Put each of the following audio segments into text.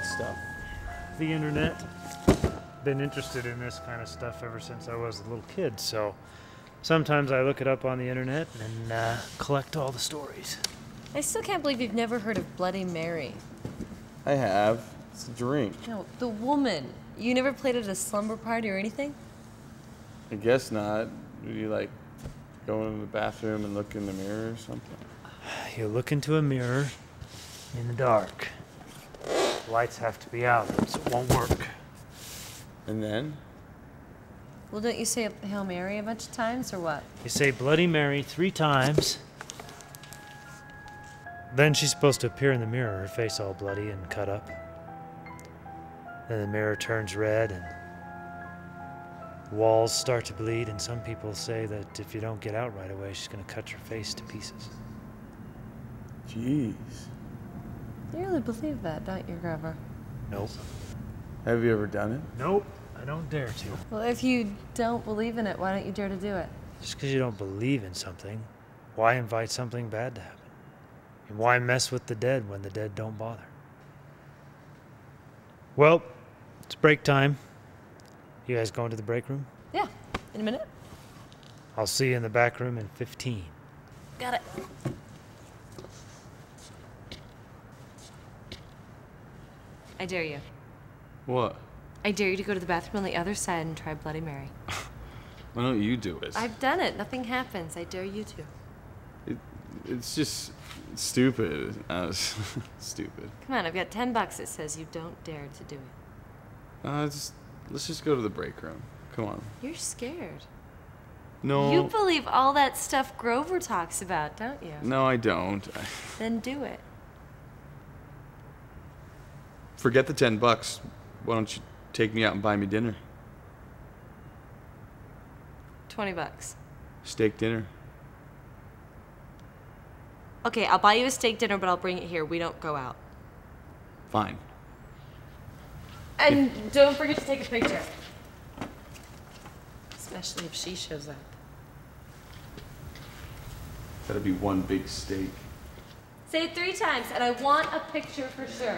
stuff? The internet. Been interested in this kind of stuff ever since I was a little kid, so sometimes I look it up on the internet and collect all the stories. I still can't believe you've never heard of Bloody Mary. I have. It's a drink. No, the woman. You never played at a slumber party or anything? I guess not. Do you like go into the bathroom and look in the mirror or something? You look into a mirror in the dark. The lights have to be out, so it won't work. And then? Well, don't you say Hail Mary a bunch of times, or what? You say Bloody Mary 3 times. Then she's supposed to appear in the mirror, her face all bloody and cut up. Then the mirror turns red and walls start to bleed, and some people say that if you don't get out right away, she's going to cut your face to pieces. Jeez. You really believe that, don't you, Grover? Nope. Have you ever done it? Nope. I don't dare to. Well, if you don't believe in it, why don't you dare to do it? Just because you don't believe in something, why invite something bad to happen? And why mess with the dead when the dead don't bother? Well, it's break time. You guys going to the break room? Yeah, in a minute. I'll see you in the back room in 15. Got it. I dare you. What? I dare you to go to the bathroom on the other side and try Bloody Mary. Why don't you do it? I've done it. Nothing happens. I dare you to. It's just stupid. Stupid. Come on, I've got $10 that says you don't dare to do it. Let's just go to the break room. Come on. You're scared. No. You believe all that stuff Grover talks about, don't you? No, I don't. Then do it. Forget the $10. Why don't you take me out and buy me dinner? $20. Steak dinner. Okay, I'll buy you a steak dinner, but I'll bring it here. We don't go out. Fine. And don't forget to take a picture. Especially if she shows up. That'd be one big steak. Say it 3 times, and I want a picture for sure.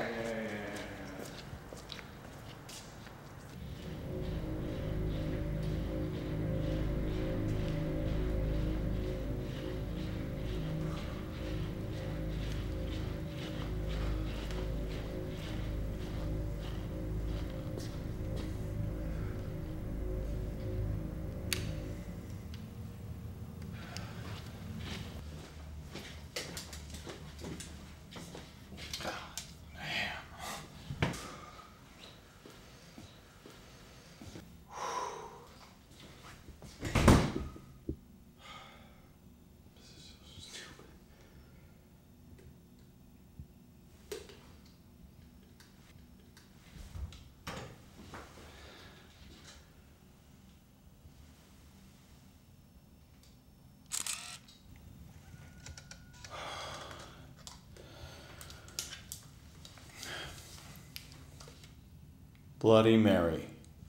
Bloody Mary.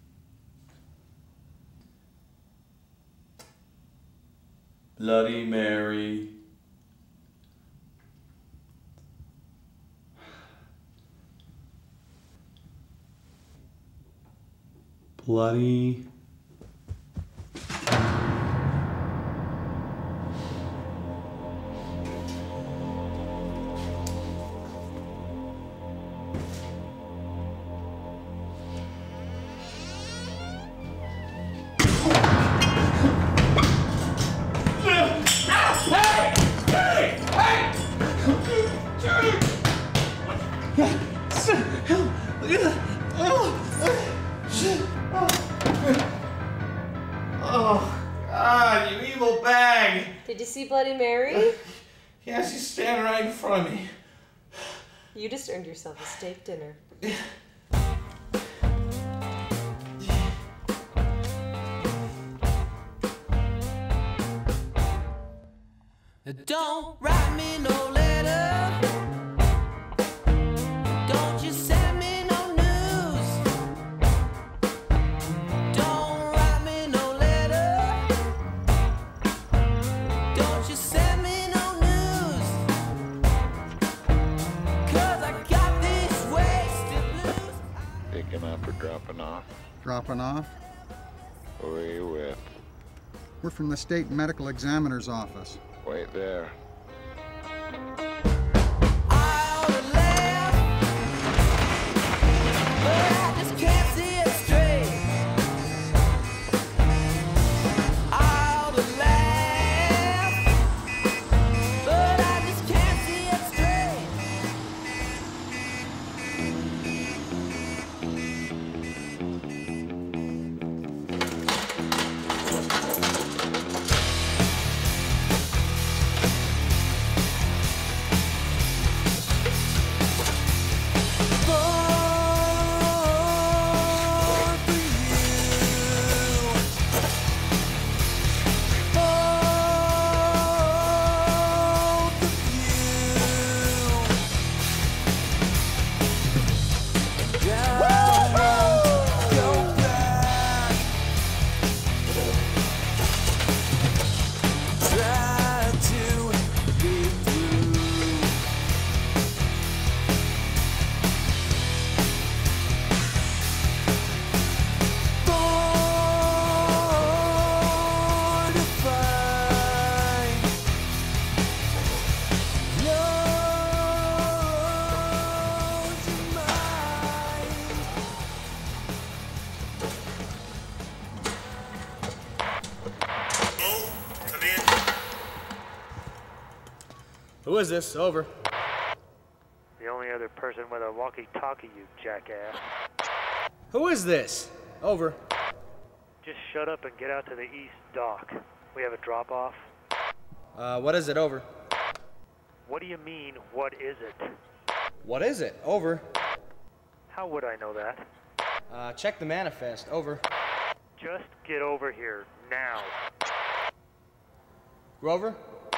Bloody Mary. Bloody. Oh, God, you evil bag! Did you see Bloody Mary? Yeah, she's standing right in front of me. You just earned yourself a steak dinner. Don't write me no letter. Don't you send me no news. Don't write me no letter. Don't you send me no news. 'Cause I got this wasted blue. Dropping off? Who are you with? We're from the state medical examiner's office. Wait there. I oughta laugh, but I just can't see it straight. I oughta laugh, but I just can't see it straight. Who is this? Over. The only other person with a walkie-talkie, you jackass. Who is this? Over. Just shut up and get out to the east dock. We have a drop-off. What is it? Over. What do you mean, what is it? What is it? Over. How would I know that? Check the manifest. Over. Just get over here, now. Grover?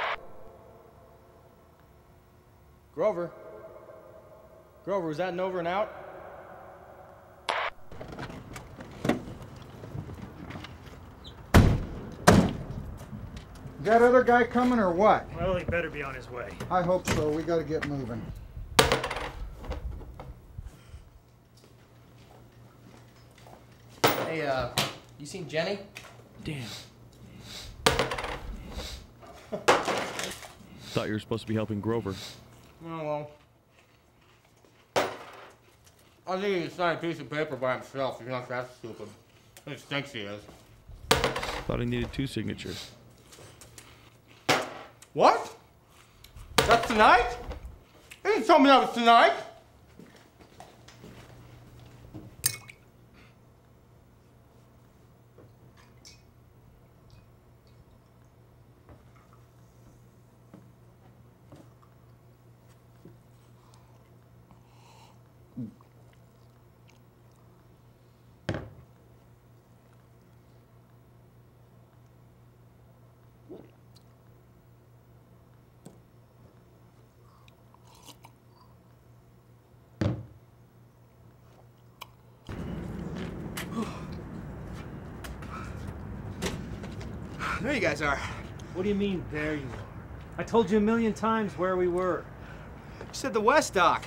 Grover? Grover, is that an over and out? Is that other guy coming or what? Well, he better be on his way. I hope so. We gotta get moving. Hey, you seen Jenny? Damn. Thought you were supposed to be helping Grover. Oh, well. I think he can sign a piece of paper by himself. He's not that stupid. He just thinks he is. Thought he needed 2 signatures. What? That's tonight? He didn't tell me that was tonight. There you guys are. What do you mean, there you are? I told you a million times where we were. You said the west dock.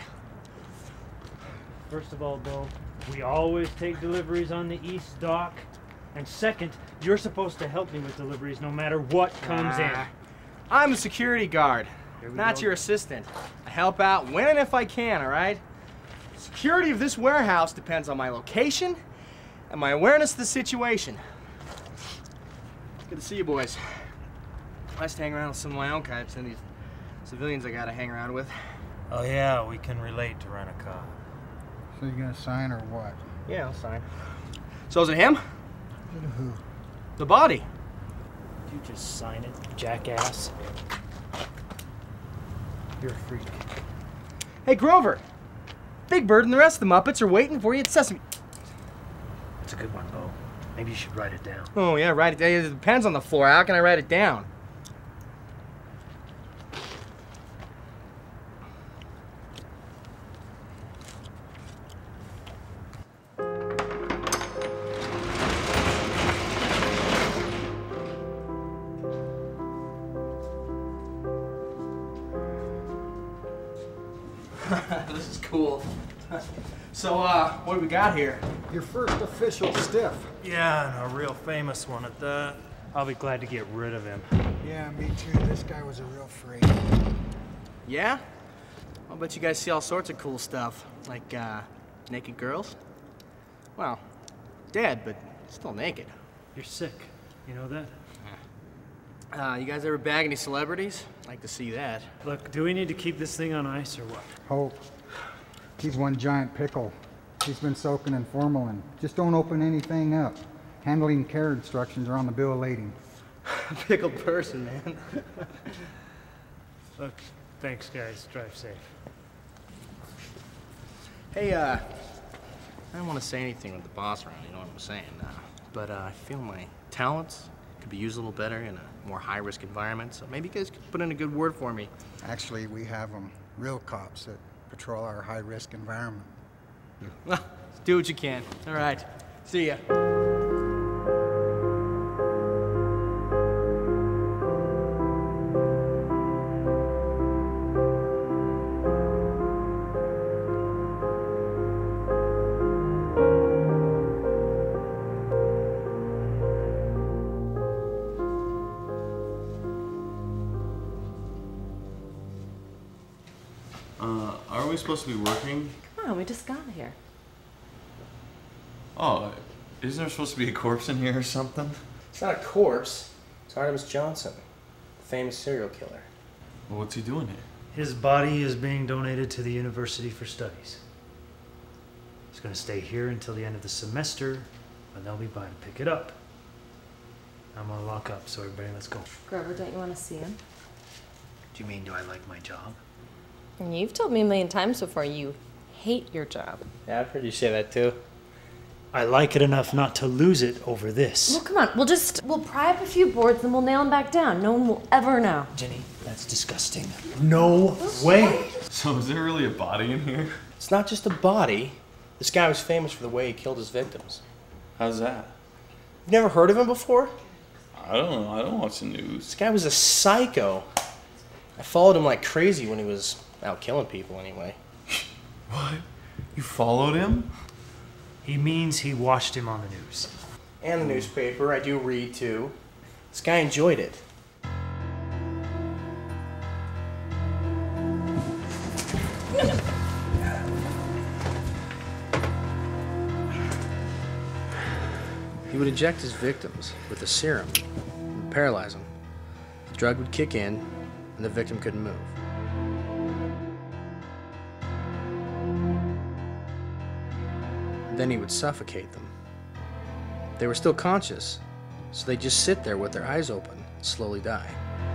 First of all, Bo, we always take deliveries on the east dock. And second, you're supposed to help me with deliveries no matter what comes in. I'm the security guard, Here we not go. your assistant. I help out when and if I can, all right? Security of this warehouse depends on my location and my awareness of the situation. Good to see you boys. Nice to hang around with some of my own types and these civilians I gotta hang around with. Oh yeah, we can relate to rent a car. So you gonna sign or what? Yeah, I'll sign. So is it him? Who? The body. You just sign it, jackass. You're a freak. Hey, Grover. Big Bird and the rest of the Muppets are waiting for you at Sesame. That's a good one, Bo. Maybe you should write it down. Oh yeah, write it down. It depends on the floor. How can I write it down? This is cool. So, what do we got here? Your first official stiff. Yeah, and a real famous one at that. I'll be glad to get rid of him. Yeah, me too. This guy was a real freak. Yeah? I'll bet you guys see all sorts of cool stuff. Like, naked girls? Well, dead, but still naked. You're sick. You know that? You guys ever bag any celebrities? Like to see that. Look, do we need to keep this thing on ice or what? Hope. He's one giant pickle. He's been soaking in formalin. Just don't open anything up. Handling care instructions are on the bill of lading. Pickled person, man. Look, thanks, guys. Drive safe. Hey, I don't want to say anything with the boss around, you know what I'm saying? But I feel my talents could be used a little better in a more high-risk environment, so maybe you guys could put in a good word for me. Actually, we have them, real cops that patrol our high-risk environment. Well, do what you can. All right. See ya. Are we supposed to be working? Come on, we just got here. Oh, isn't there supposed to be a corpse in here or something? It's not a corpse. It's Artemis Johnson, the famous serial killer. Well, what's he doing here? His body is being donated to the university for studies. He's going to stay here until the end of the semester, when they'll be by to pick it up. I'm going to lock up, so everybody let's go. Grover, don't you want to see him? Do you mean, do I like my job? And you've told me a million times before you hate your job. Yeah, I've heard you say that too. I like it enough not to lose it over this. Well, come on. We'll pry up a few boards and we'll nail him back down. No one will ever know. Jenny, that's disgusting. No way. So is there really a body in here? It's not just a body. This guy was famous for the way he killed his victims. How's that? You've never heard of him before? I don't know. I don't watch the news. This guy was a psycho. I followed him like crazy when he was out killing people anyway. What? You followed him? He means he watched him on the news. And the newspaper. I do read too. This guy enjoyed it. He would inject his victims with a serum and paralyze them. The drug would kick in, and the victim couldn't move. Then he would suffocate them. They were still conscious, so they'd just sit there with their eyes open and slowly die.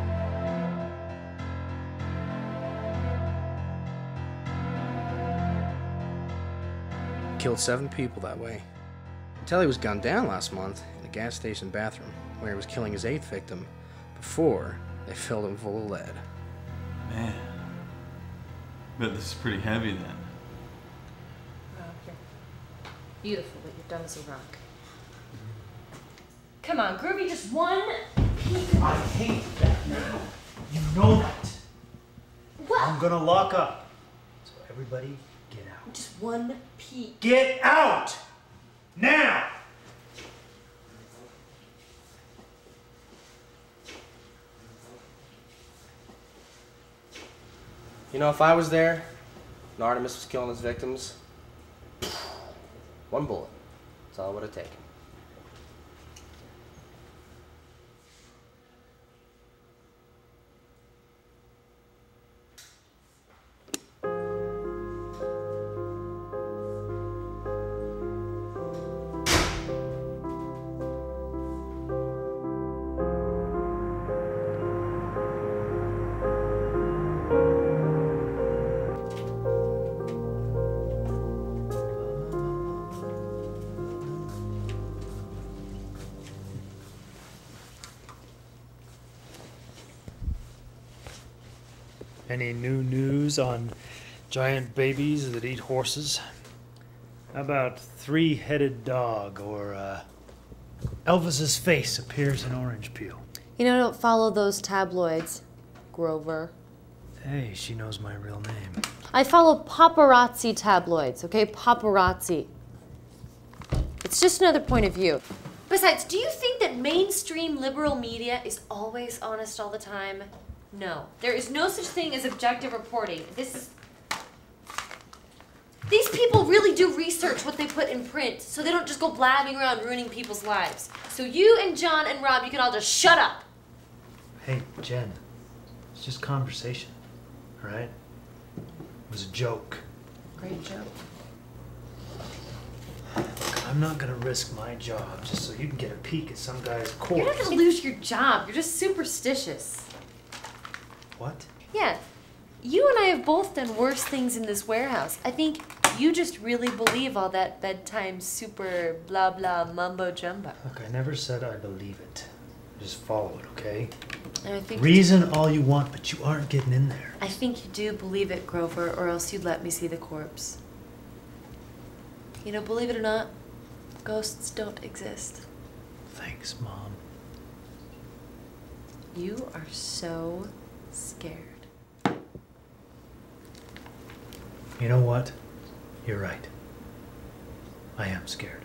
Killed 7 people that way. Until he was gunned down last month in a gas station bathroom where he was killing his 8th victim before they filled him full of lead. Man. Bet this is pretty heavy then. Beautiful, but you're dumb as a rock. Come on, Groovy, just one peek. I hate that now. You know that. What? I'm gonna lock up. So everybody get out. Just one peek. Get out! Now! You know, if I was there and Artemis was killing his victims, 1 bullet. That's all it would have taken. Any new news on giant babies that eat horses? How about 3-headed dog or Elvis's face appears in orange peel? You know, don't follow those tabloids, Grover. Hey, she knows my real name. I follow paparazzi tabloids, okay? Paparazzi. It's just another point of view. Besides, do you think that mainstream liberal media is always honest all the time? No. There is no such thing as objective reporting. These people really do research what they put in print, so they don't just go blabbing around ruining people's lives. So you and John and Rob, you can all just shut up. Hey, Jen. It's just conversation, all right? It was a joke. Great joke. I'm not gonna risk my job just so you can get a peek at some guy's corpse. You're not gonna lose your job. You're just superstitious. What? Yeah. You and I have both done worse things in this warehouse. I think you just really believe all that bedtime super blah blah mumbo jumbo. Look, I never said I believe it. Just follow it, okay? And I think Reason all you want, but you aren't getting in there. I think you do believe it, Grover, or else you'd let me see the corpse. You know, believe it or not, ghosts don't exist. Thanks, Mom. You are so scared. You know what? You're right. I am scared.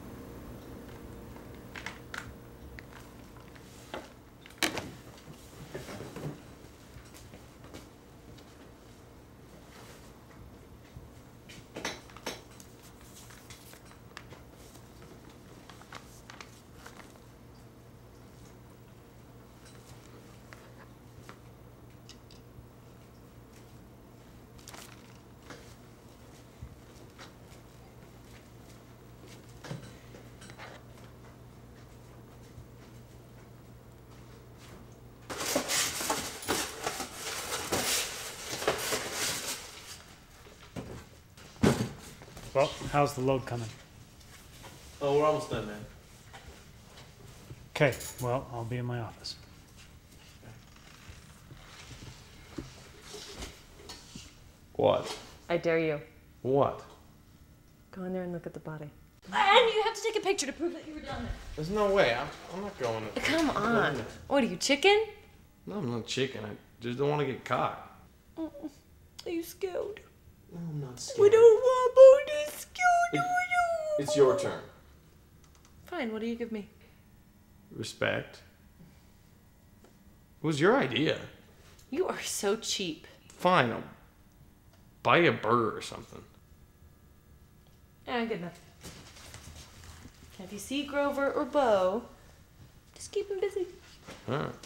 Well, how's the load coming? Oh, we're almost done, man. Okay, well, I'll be in my office. What? I dare you. What? Go in there and look at the body. And you have to take a picture to prove that you were down there. There's no way. I'm not going. Come on. What are you, chicken? No, I'm not chicken. I just don't want to get caught. Are you scared? No, I'm not scared. We don't want to be scared. It's your turn. Fine, what do you give me? Respect. It was your idea. You are so cheap. Fine, I'll buy you a burger or something. Yeah, good enough. If you see Grover or Bo, just keep him busy. All right.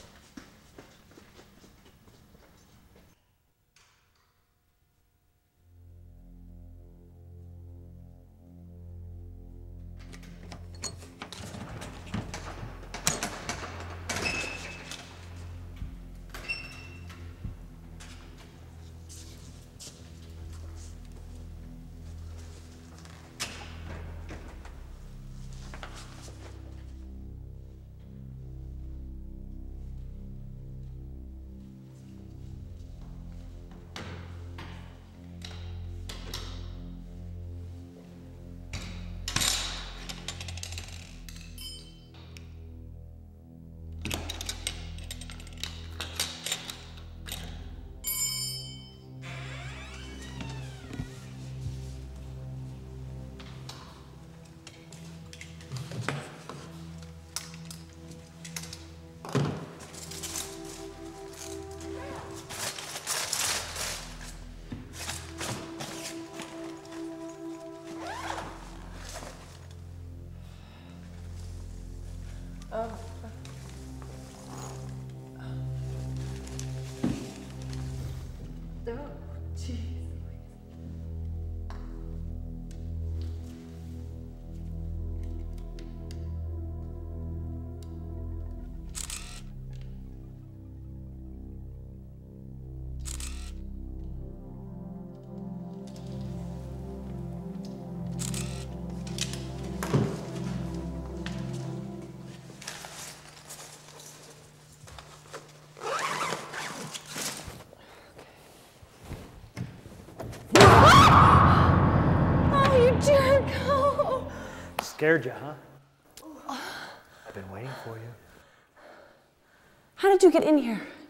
Scared you, huh? I've been waiting for you. How did you get in here?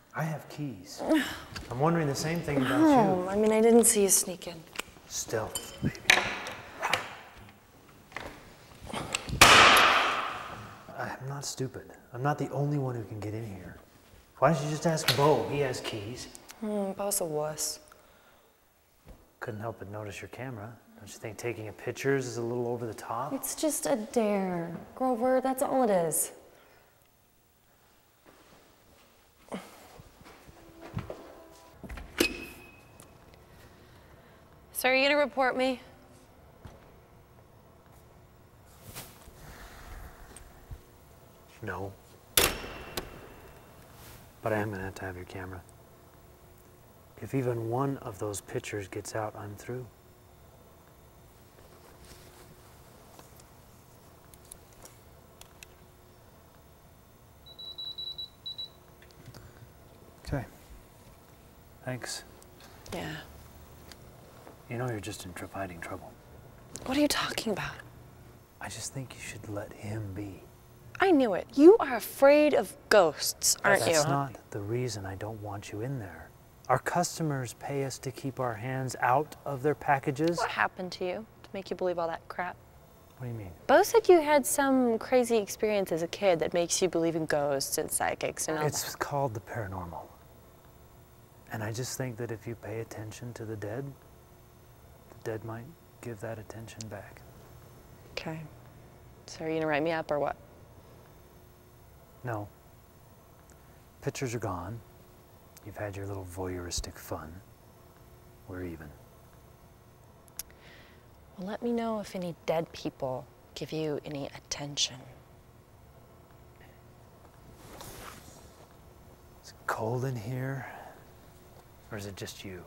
I have keys. I'm wondering the same thing about Oh, you. I mean, I didn't see you sneak in. Stealth, baby. I'm not stupid. I'm not the only one who can get in here. Why don't you just ask Bo? He has keys. Bo's a wuss. Couldn't help but notice your camera. Don't you think taking pictures is a little over the top? It's just a dare. Grover, that's all it is. So are you gonna report me? No. But I am gonna have your camera. If even one of those pictures gets out, I'm through. Okay. Thanks. Yeah. You know you're just in fighting trouble. What are you talking about? I just think you should let him be. I knew it. You are afraid of ghosts, aren't you? That's not the reason I don't want you in there. Our customers pay us to keep our hands out of their packages. What happened to you to make you believe all that crap? What do you mean? Bo said you had some crazy experience as a kid that makes you believe in ghosts and psychics and all It's called the paranormal. And I just think that if you pay attention to the dead might give that attention back. Okay. So are you gonna write me up or what? No. Pictures are gone. You've had your little voyeuristic fun. We're even. Well, let me know if any dead people give you any attention. Is it cold in here? Or is it just you?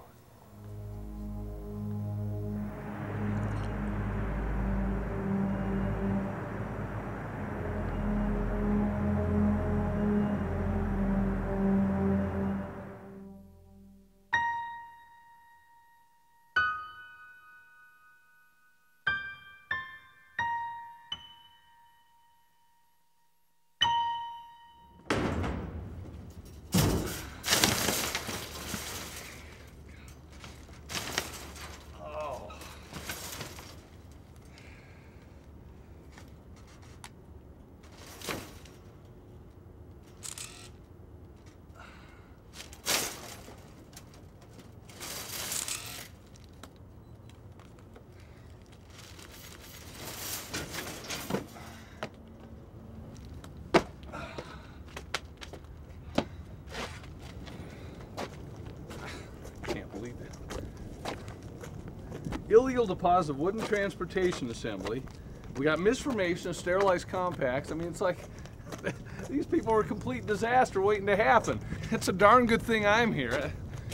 Illegal deposit of wooden transportation assembly. We got misformation of sterilized compacts. I mean, it's like these people are a complete disaster waiting to happen. It's a darn good thing I'm here.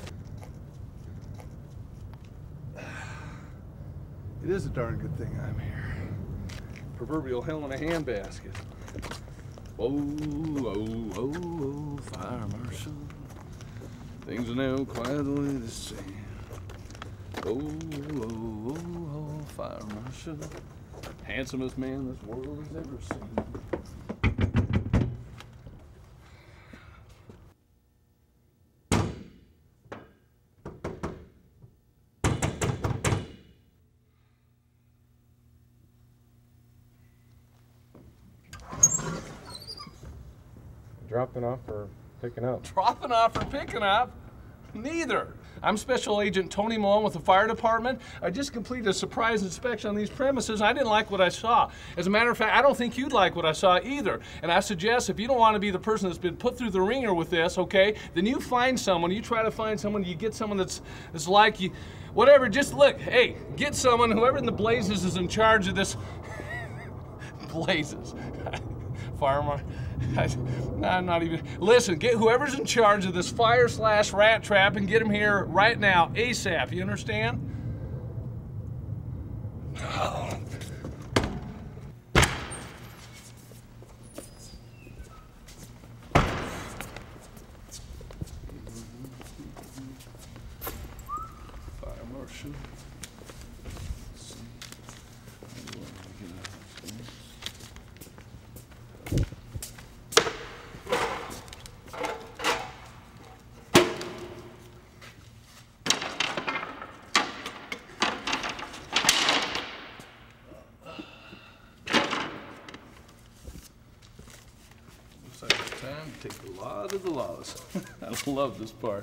It is a darn good thing I'm here. Proverbial hell in a handbasket. Oh, oh, oh, oh, fire marshal. Things are now quite the way they seem. Oh, oh, oh, oh, fire marshal. Handsomest man this world has ever seen. Dropping off or picking up? Dropping off or picking up? Neither. I'm Special Agent Tony Malone with the fire department. I just completed a surprise inspection on these premises. I didn't like what I saw. As a matter of fact, I don't think you'd like what I saw either. And I suggest if you don't want to be the person that's been put through the ringer with this, okay, then you find someone, you try to find someone, you get someone that's like you, whatever, just look, hey, get someone, whoever in the blazes is in charge of this, blazes, fireman. I'm not even. Listen, get whoever's in charge of this fire/rat trap and get him here right now, ASAP. You understand? Oh. Fire marshal. lot of the laws. I love this part.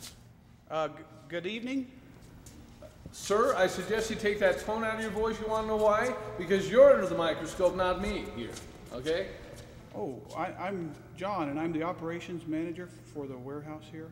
Good evening. Sir, I suggest you take that tone out of your voice. You want to know why? Because you're under the microscope, not me here. Okay? Oh, I'm John, and I'm the operations manager for the warehouse here.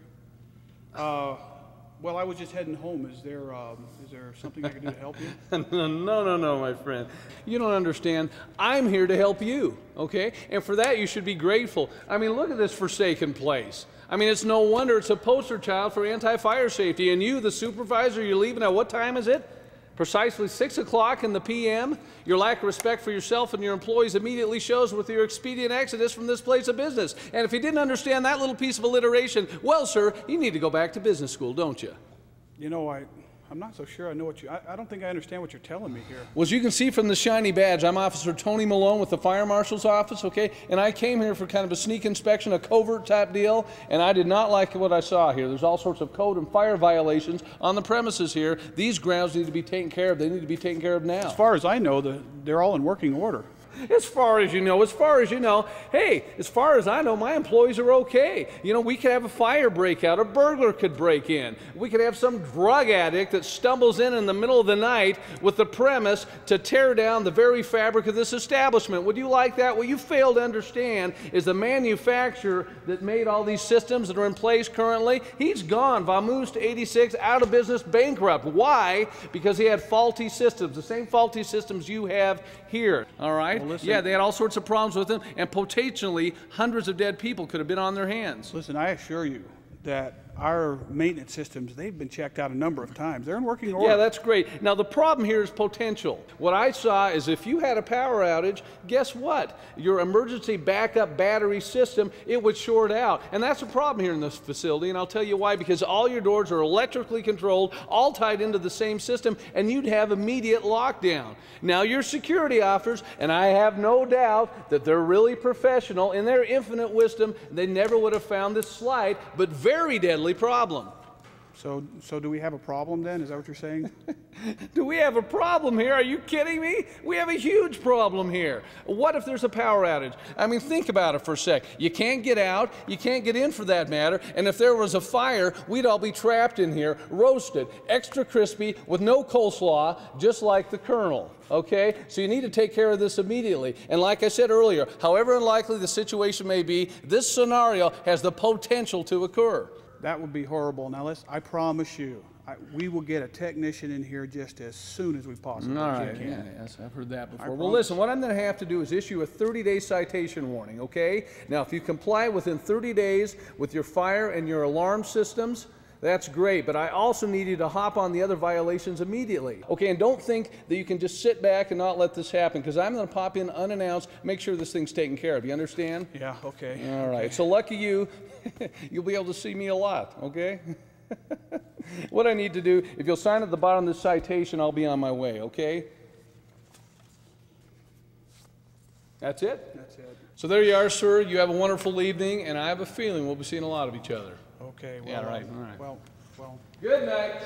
Well, I was just heading home. Is there something I can do to help you? No, my friend. You don't understand. I'm here to help you, okay? And for that, you should be grateful. I mean, look at this forsaken place. I mean, it's no wonder it's a poster child for anti-fire safety. And you, the supervisor, you're leaving at what time is it? Precisely 6 o'clock in the p.m. Your lack of respect for yourself and your employees immediately shows with your expedient exodus from this place of business. And if you didn't understand that little piece of alliteration, well, sir, you need to go back to business school, don't you? You know, I'm not so sure I know what you... I don't think I understand what you're telling me here. Well, as you can see from the shiny badge, I'm Officer Tony Malone with the Fire Marshal's Office, okay? And I came here for kind of a sneak inspection, a covert type deal, and I did not like what I saw here. There's all sorts of code and fire violations on the premises here. These grounds need to be taken care of. They need to be taken care of now. As far as I know, they're all in working order. As far as you know, hey, as far as I know, my employees are okay. You know, we could have a fire breakout, a burglar could break in. We could have some drug addict that stumbles in the middle of the night with the premise to tear down the very fabric of this establishment. Would you like that? What you fail to understand is the manufacturer that made all these systems that are in place currently, he's gone, vamoosed 86, out of business, bankrupt. Why? Because he had faulty systems, the same faulty systems you have here, all right? Well, listen, yeah, they had all sorts of problems with them, and potentially hundreds of dead people could have been on their hands. Listen, I assure you that our maintenance systems, they've been checked out a number of times. They're in working order. Yeah, that's great. Now, the problem here is potential. What I saw is if you had a power outage, guess what? Your emergency backup battery system, it would short out. And that's a problem here in this facility, and I'll tell you why. Because all your doors are electrically controlled, all tied into the same system, and you'd have immediate lockdown. Now, your security officers, and I have no doubt that they're really professional, in their infinite wisdom, they never would have found this slight, but very deadly problem. So do we have a problem then? Is that what you're saying? Do we have a problem here? Are you kidding me? We have a huge problem here. What if there's a power outage? I mean, think about it for a sec. You can't get out, you can't get in for that matter, and if there was a fire, we'd all be trapped in here, roasted, extra crispy, with no coleslaw, just like the Colonel. Okay? So you need to take care of this immediately. And like I said earlier, however unlikely the situation may be, this scenario has the potential to occur. That would be horrible. Now, I promise you, we will get a technician in here just as soon as we possibly can. Yeah, yes, I've heard that before. Well, listen, what I'm going to have to do is issue a 30-day citation warning, okay? Now, if you comply within 30 days with your fire and your alarm systems, that's great, but I also need you to hop on the other violations immediately. Okay, and don't think that you can just sit back and not let this happen, because I'm going to pop in unannounced, make sure this thing's taken care of. You understand? Yeah, okay. All right, so lucky you, you'll be able to see me a lot, okay? What I need to do, if you'll sign at the bottom of this citation, I'll be on my way, okay? That's it? That's it. So there you are, sir. You have a wonderful evening, and I have a feeling we'll be seeing a lot of each other. Okay, well, Yeah, right. Well. Good night.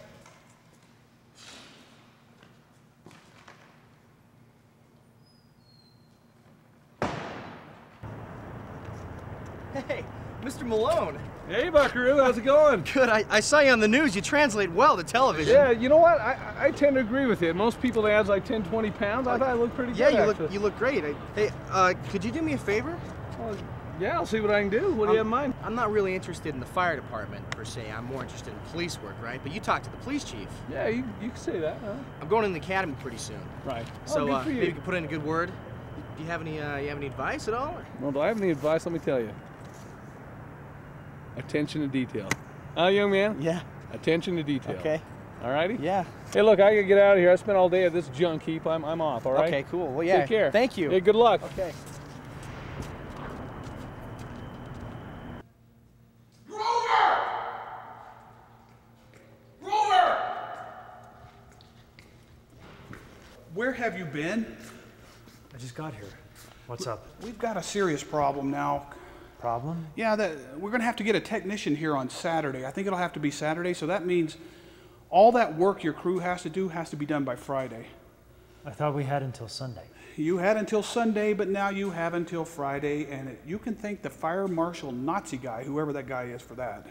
Hey, Mr. Malone. Hey, Buckaroo, how's it going? Good. I saw you on the news. You translate well to television. Yeah, you know what? I tend to agree with you. Most people that adds like 10, 20 pounds. I thought I looked pretty good, Yeah, you look great. Hey, could you do me a favor? Well, yeah, I'll see what I can do. What do you have in mind? I'm not really interested in the fire department, per se. I'm more interested in police work, right? But you talk to the police chief. Yeah, you can say that, huh? I'm going in the academy pretty soon. Right. So good for you. maybe you can put in a good word. Do you have any advice at all? Well, do I have any advice? Let me tell you. Attention to detail. Young man? Yeah. Attention to detail. Okay. All righty? Yeah. Hey, look, I gotta get out of here. I spent all day at this junk heap. I'm off, all right? Okay, cool. Well, yeah. Take care. Thank you. Hey, good luck. Okay. Where have you been? I just got here. What's up? We've got a serious problem now. Problem? Yeah, we're going to have to get a technician here on Saturday. I think it'll have to be Saturday, so that means all that work your crew has to do has to be done by Friday. I thought we had until Sunday. You had until Sunday, but now you have until Friday, and you can thank the fire marshal Nazi guy, whoever that guy is, for that.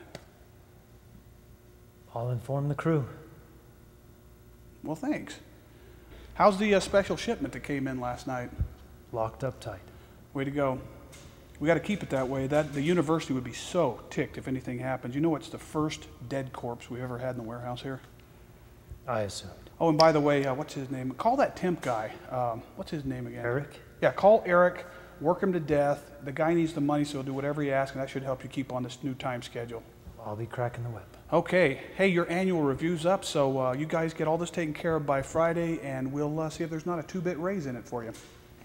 I'll inform the crew. Well, thanks. How's the special shipment that came in last night? Locked up tight. Way to go. We got to keep it that way. The university would be so ticked if anything happens. You know, it's the first dead corpse we've ever had in the warehouse here. I assumed. Oh, and by the way, what's his name? Call that temp guy. What's his name again? Eric? Yeah, call Eric. Work him to death. The guy needs the money, so he'll do whatever he asks, and that should help you keep on this new time schedule. I'll be cracking the whip. Okay. Hey, your annual review's up, so you guys get all this taken care of by Friday, and we'll see if there's not a 2-bit raise in it for you.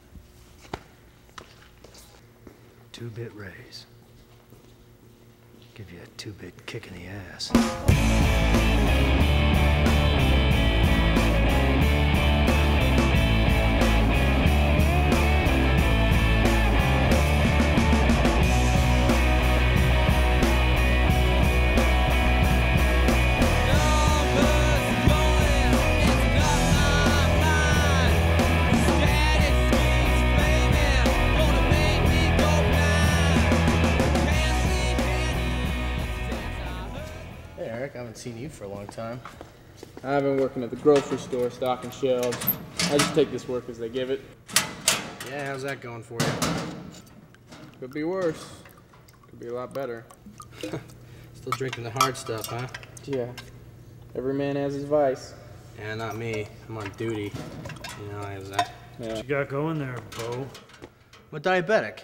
2-bit raise. Give you a 2-bit kick in the ass. Hey, Eric, I haven't seen you for a long time. I've been working at the grocery store stocking shelves. I just take this work as they give it. Yeah, how's that going for you? Could be worse. Could be a lot better. Still drinking the hard stuff, huh? Yeah. Every man has his vice. Yeah, not me. I'm on duty. You know, I was that. Yeah. What you got going there, Bo? I'm a diabetic.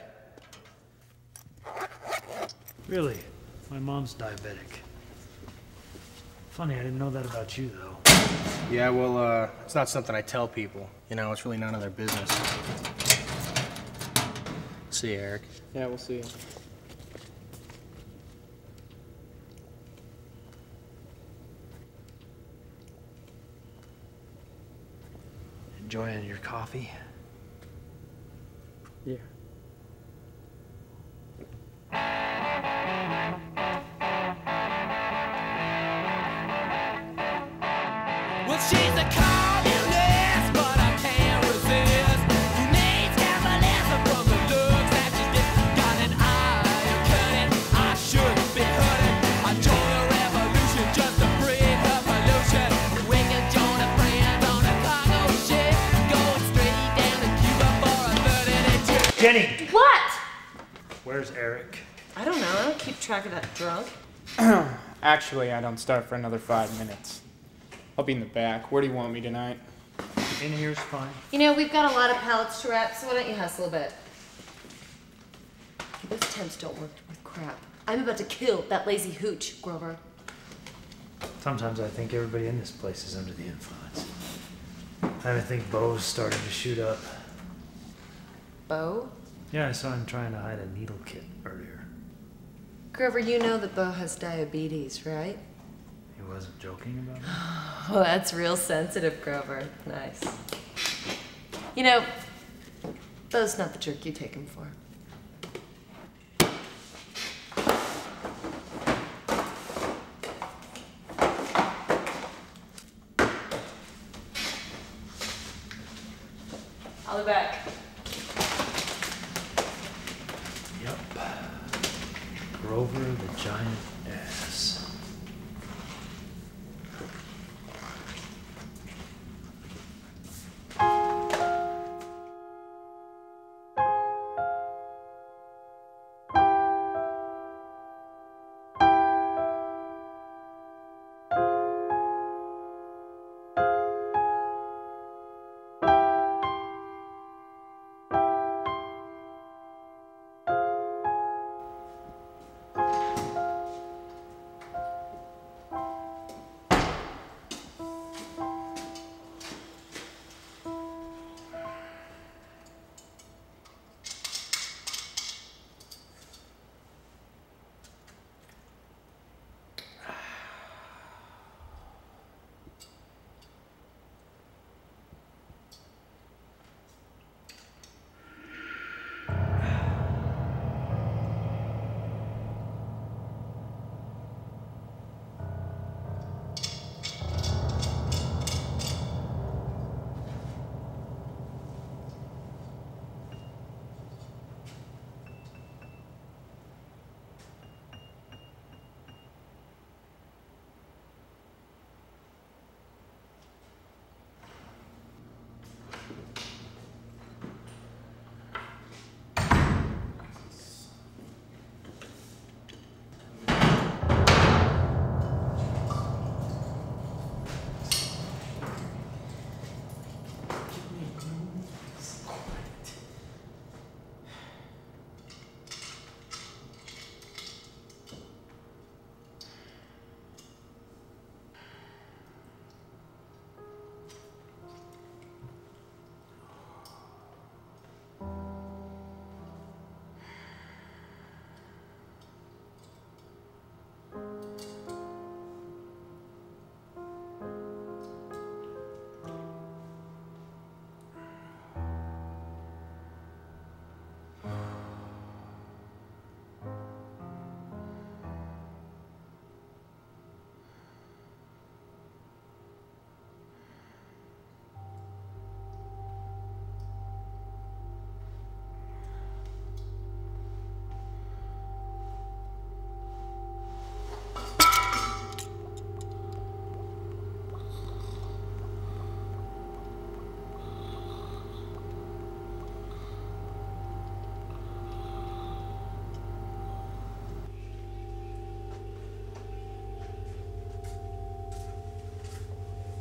Really? My mom's diabetic. Funny, I didn't know that about you, though. Yeah, well, it's not something I tell people. You know, it's really none of their business. See you, Eric. Yeah, we'll see. Enjoying your coffee? Yeah. Well, she's a communist, but I can't resist. Who needs capitalism from the looks that she's get? Got an eye of cutting, I shouldn't be hurting. I joined a revolution just to breed her pollution. We can join a friend on a cargo ship, going straight down to Cuba for a 30-day trip. Jenny! What? Where's Eric? I don't know. I don't keep track of that drunk. Actually, I don't start for another 5 minutes. I'll be in the back. Where do you want me tonight? In here's fine. You know, we've got a lot of pallets to wrap, so why don't you hustle a bit? Those temps don't work with crap. I'm about to kill that lazy hooch, Grover. Sometimes I think everybody in this place is under the influence. I think Bo's starting to shoot up. Bo? Yeah, I saw him trying to hide a needle kit earlier. Grover, you know that Bo has diabetes, right? He wasn't joking about it? Oh, that's real sensitive, Grover. Nice. You know, Bo's not the jerk you take him for. I'll be back. Yep. Grover the giant ass.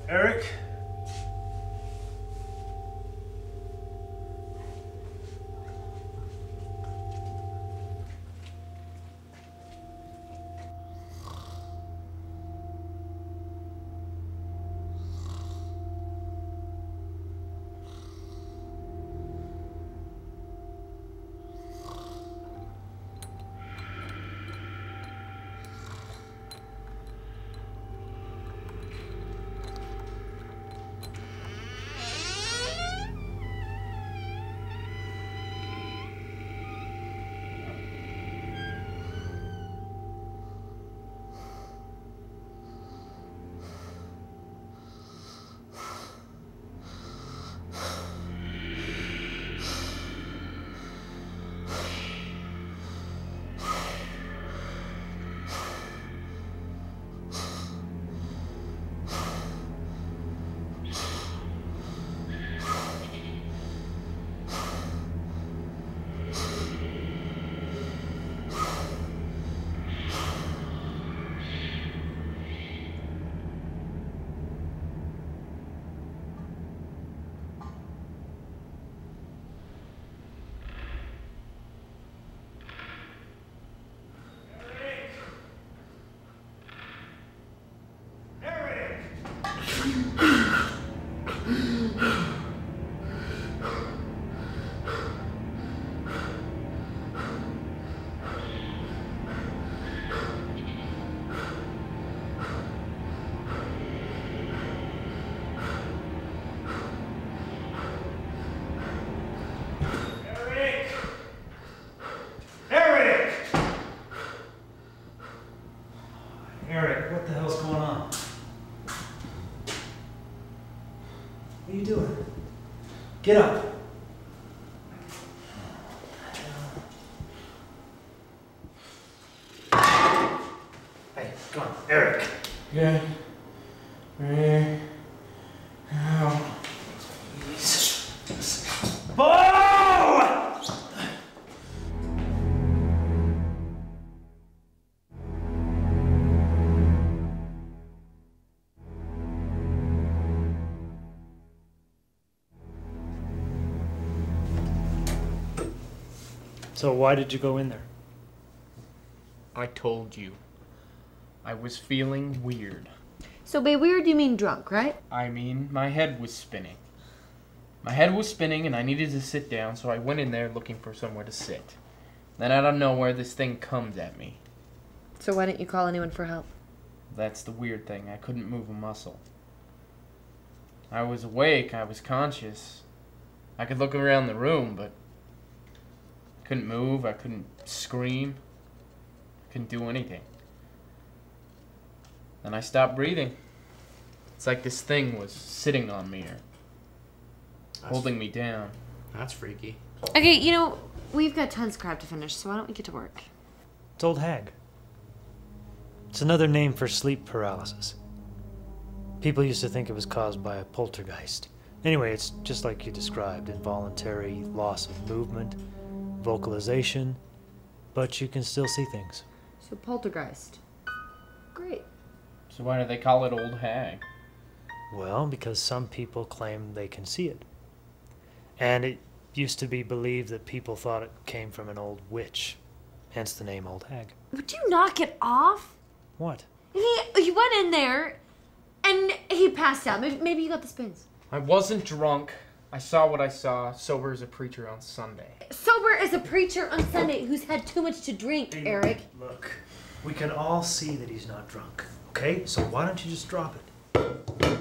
Eric? Eric, what the hell's going on? What are you doing? Get up. Hey, come on, Eric. Yeah. Right. Ow. Oh! So why did you go in there? I told you. I was feeling weird. So by weird, you mean drunk, right? I mean, my head was spinning. My head was spinning and I needed to sit down, so I went in there looking for somewhere to sit. Then out of nowhere, this thing comes at me. So why didn't you call anyone for help? That's the weird thing. I couldn't move a muscle. I was awake, I was conscious. I could look around the room, but I couldn't move, I couldn't scream. I couldn't do anything. Then I stopped breathing. It's like this thing was sitting on me or holding me down. That's freaky. Okay, you know, we've got tons of crap to finish, so why don't we get to work? It's Old Hag. It's another name for sleep paralysis. People used to think it was caused by a poltergeist. Anyway, it's just like you described, involuntary loss of movement, vocalization, but you can still see things. So poltergeist. Great. So why do they call it Old Hag? Well, because some people claim they can see it. And it used to be believed that people thought it came from an old witch, hence the name Old Hag. Would you knock it off? What? He went in there and he passed out. Maybe you got the spins. I wasn't drunk. I saw what I saw, sober as a preacher on Sunday. Sober as a preacher on Sunday who's had too much to drink, Eric. Look, we can all see that he's not drunk, okay? So why don't you just drop it?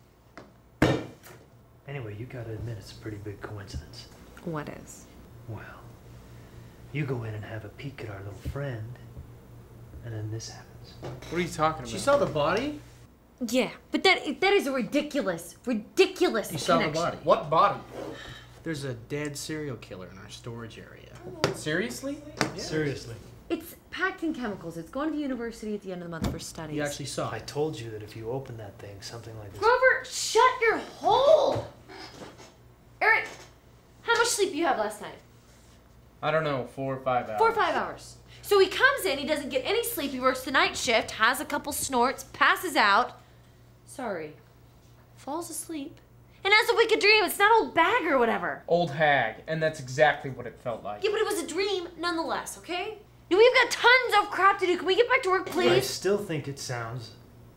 Anyway, you gotta admit it's a pretty big coincidence. What is? Well, you go in and have a peek at our little friend, and then this happens. What are you talking about? She saw the body? Yeah, but that is a ridiculous connection. You saw the body. What body? There's a dead serial killer in our storage area. Seriously? Yeah. Seriously. It's packed in chemicals. It's going to the university at the end of the month for studies. You actually saw I it. told you that if you open that thing, something like this. Grover, shut your hole! Eric, how much sleep you have last night? I don't know, 4 or 5 hours. 4 or 5 hours. So he comes in, he doesn't get any sleep, he works the night shift, has a couple snorts, passes out. Sorry. falls asleep, and has a wicked dream. It's not old bag or whatever. Old hag, and that's exactly what it felt like. Yeah, but it was a dream nonetheless, okay? Now, we've got tons of crap to do. Can we get back to work, please? I still think it sounds...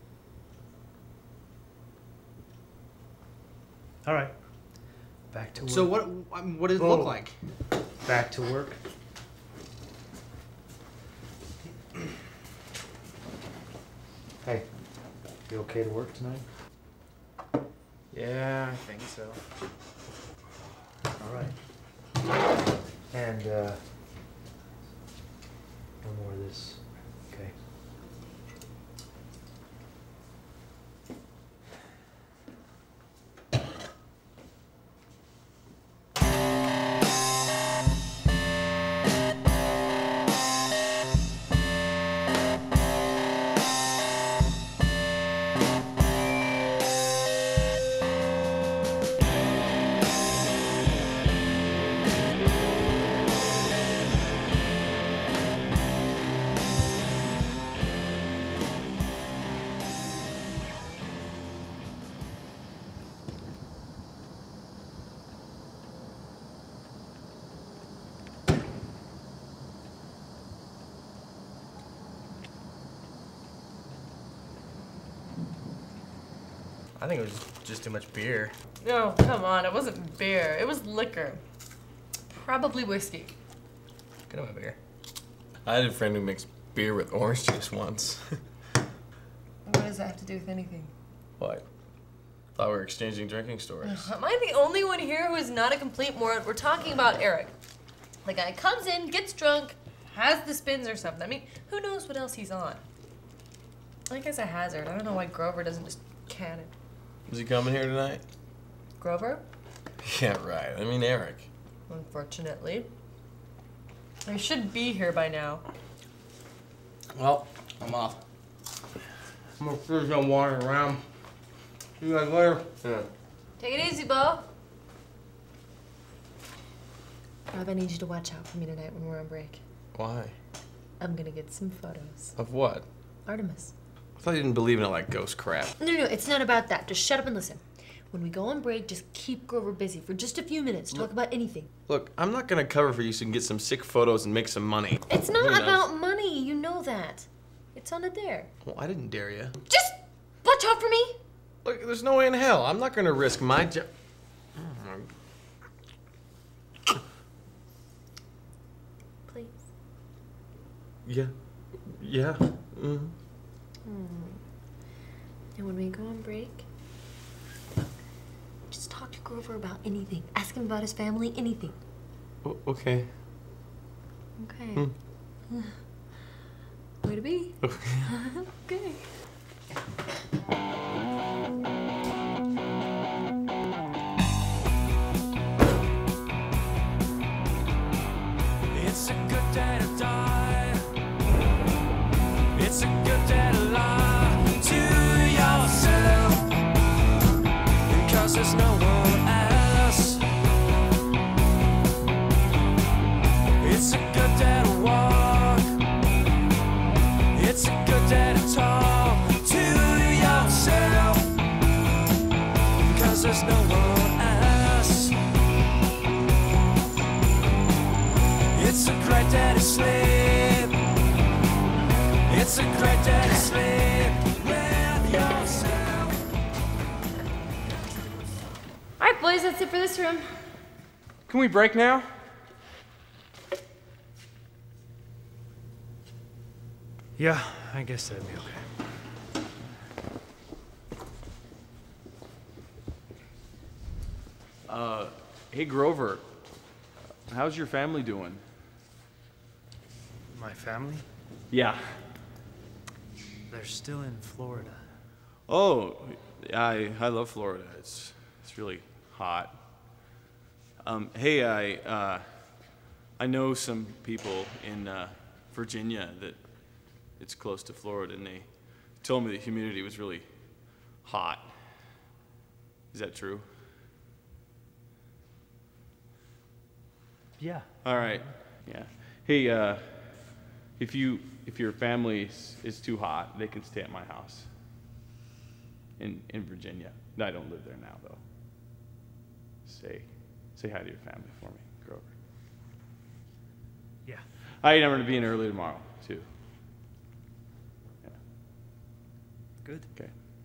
All right. Back to work. So what does it look like? Back to work. Hey, you okay to work tonight? Yeah, I think so. All right. And no more of this, okay? I think it was just too much beer. No, come on, it wasn't beer. It was liquor. Probably whiskey. Get him a beer. I had a friend who mixed beer with orange juice once. What does that have to do with anything? What? Thought we were exchanging drinking stories. Am I the only one here who is not a complete moron? We're talking about Eric. The guy comes in, gets drunk, has the spins or something. I mean, who knows what else he's on? I think it's a hazard. I don't know why Grover doesn't just can it. Is he coming here tonight? Grover? Yeah, right. I mean, Eric. Unfortunately. I should be here by now. Well, I'm off. I'm gonna finish on wandering around. See you guys later. Yeah. Take it easy, Bo. Rob, I need you to watch out for me tonight when we're on break. Why? I'm gonna get some photos. Of what? Artemis. I thought you didn't believe in it like ghost crap. No, it's not about that. Just shut up and listen. When we go on break, just keep Grover busy for just a few minutes. Talk about anything. Look, I'm not gonna cover for you so you can get some sick photos and make some money. It's not Who knows? about money. You know that. It's on a dare. Well, I didn't dare you. Just watch out for me. Look, there's no way in hell. I'm not gonna risk my job. Please. Yeah. Yeah. Mm-hmm. And when we go on break, just talk to Grover about anything. Ask him about his family, anything. Okay. Okay. Way to be. Okay. It's a good day to die. It's a good day to lie to yourself, because there's no one else. It's a good day to walk. It's a good day to talk to yourself, because there's no one else. It's a great day to sleep. It's a great day to sleep with yourself. All right, boys, that's it for this room. Can we break now? Yeah, I guess that'd be okay. Hey Grover, how's your family doing? My family? Yeah. They're still in Florida. Oh, I love Florida. It's really hot. Hey, I know some people in Virginia that it's close to Florida, and they told me the humidity was really hot. Is that true? Yeah. All right. Yeah. Hey, if your family is too hot, they can stay at my house. in Virginia. No, I don't live there now, though. Say hi to your family for me, Grover. Yeah. I'm going to be in early tomorrow, too. Yeah. Good. Okay.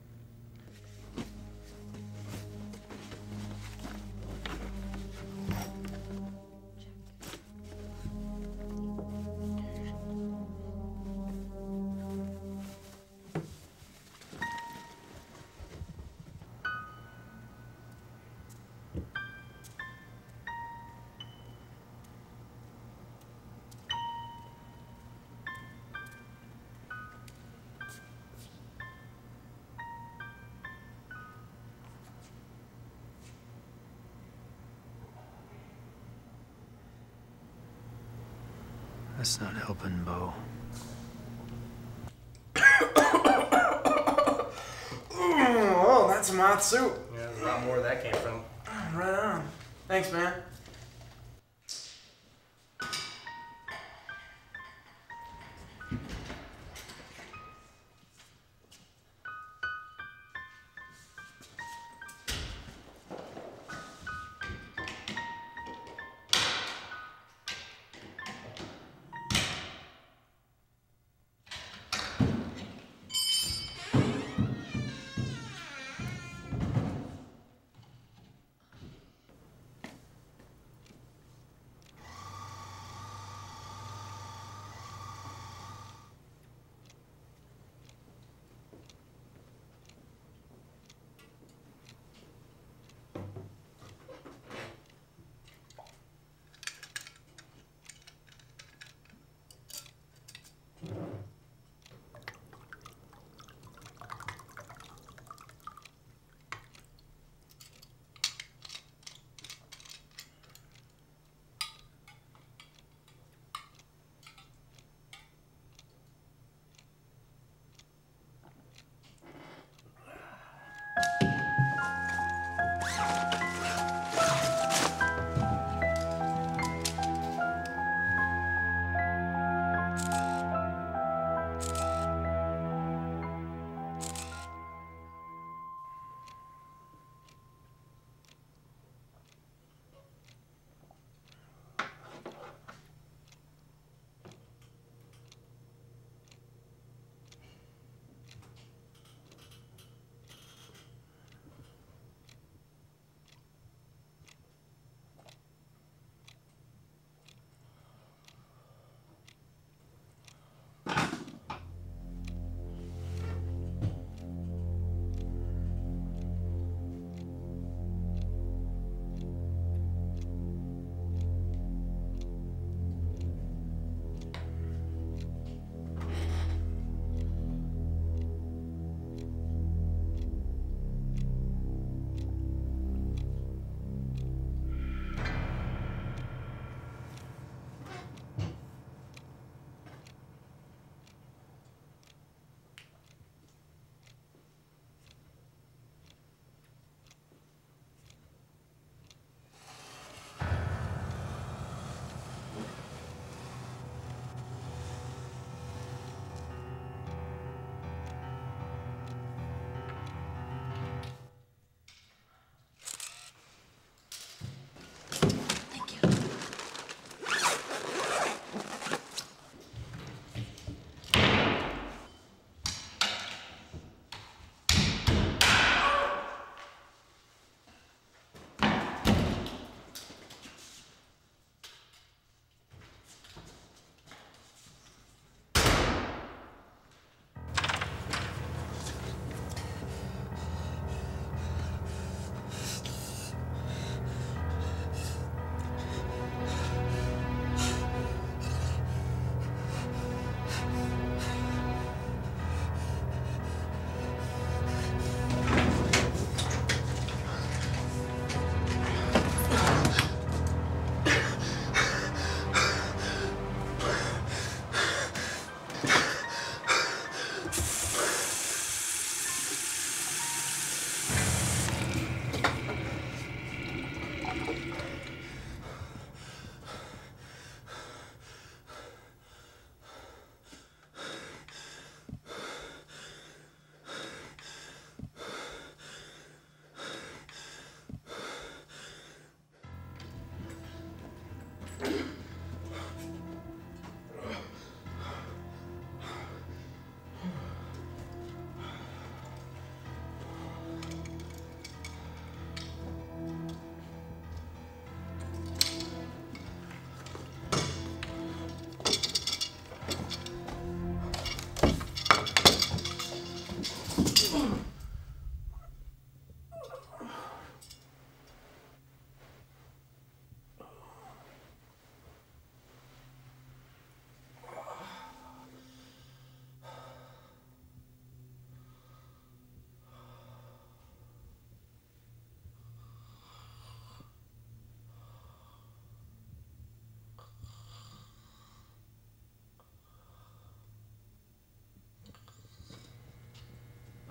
That's not helping, Bo. Oh, that's some hot soup. Yeah, there's a lot more where that came from. Right on. Thanks, man.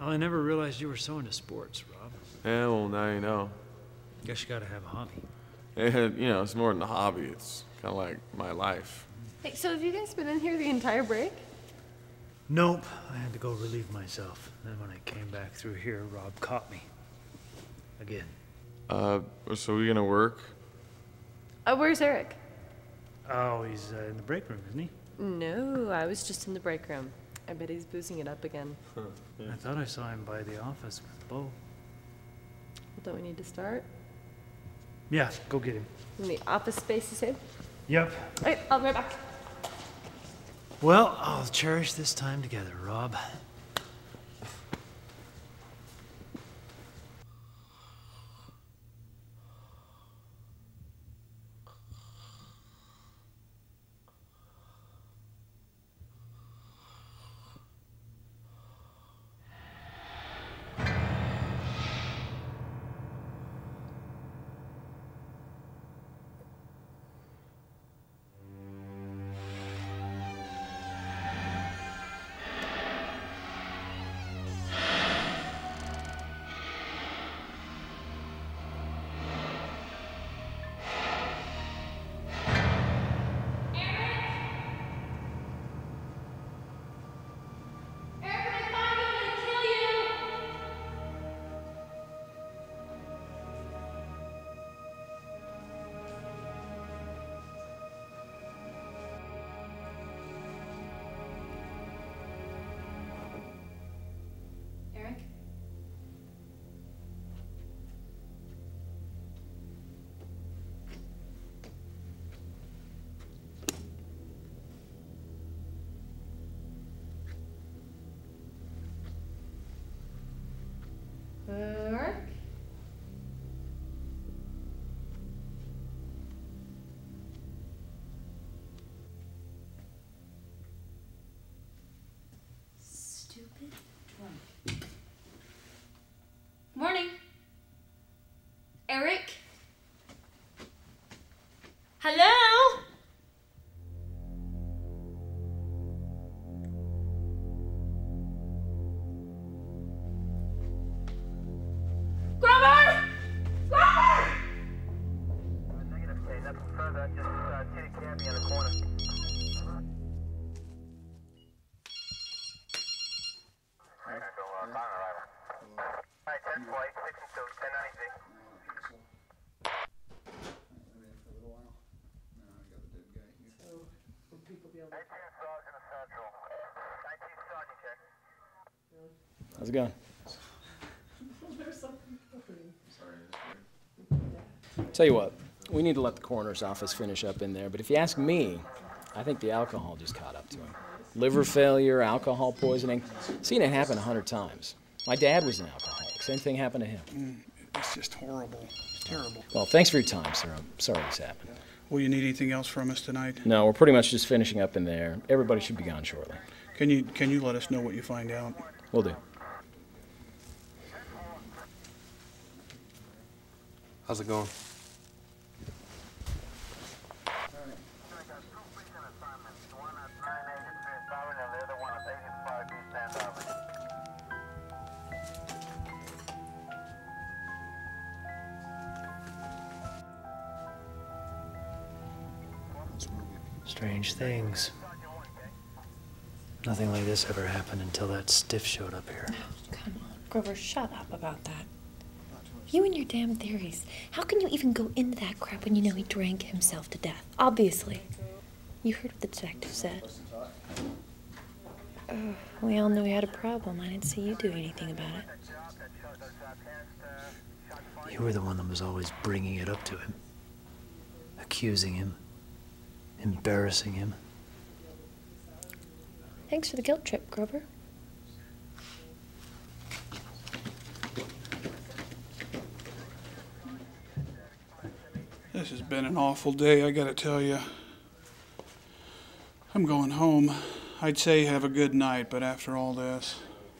Oh, I never realized you were so into sports, Rob. Yeah, well, now you know. Guess you gotta have a hobby. You know, it's more than a hobby. It's kind of like my life. Hey, so have you guys been in here the entire break? Nope. I had to go relieve myself. Then when I came back through here, Rob caught me. Again. So we gonna work? Where's Eric? Oh, he's in the break room, isn't he? No, I was just in the break room. I bet he's boozing it up again. Yeah. I thought I saw him by the office with Bo. Well, don't we need to start? Yeah, go get him. In the office space, you said? Yep. All right, I'll be right back. Well, I'll cherish this time together, Rob. Eric? Eric? Stupid drunk. Morning. Eric? Hello? Grover! Grover! Negative, okay, nothing further. Just take a cabby in the corner. Alright, 10 flight, 6 and 2, 1090. How's it going? Tell you what, we need to let the coroner's office finish up in there, but if you ask me, I think the alcohol just caught up to him. Liver failure, alcohol poisoning, seen it happen 100 times. My dad was an alcoholic, same thing happened to him. It's just horrible. It's terrible. Well, thanks for your time, sir. I'm sorry this happened. Will you need anything else from us tonight? No, we're pretty much just finishing up in there. Everybody should be gone shortly. Can you let us know what you find out? Will do. How's it going? Strange things. Nothing like this ever happened until that stiff showed up here. Come on, Grover, shut up about that. You and your damn theories. How can you even go into that crap when you know he drank himself to death? Obviously. You heard what the detective said. We all knew he had a problem. I didn't see you do anything about it. You were the one that was always bringing it up to him. Accusing him. Embarrassing him. Thanks for the guilt trip, Grover. This has been an awful day, I gotta tell you. I'm going home. I'd say have a good night, but after all this...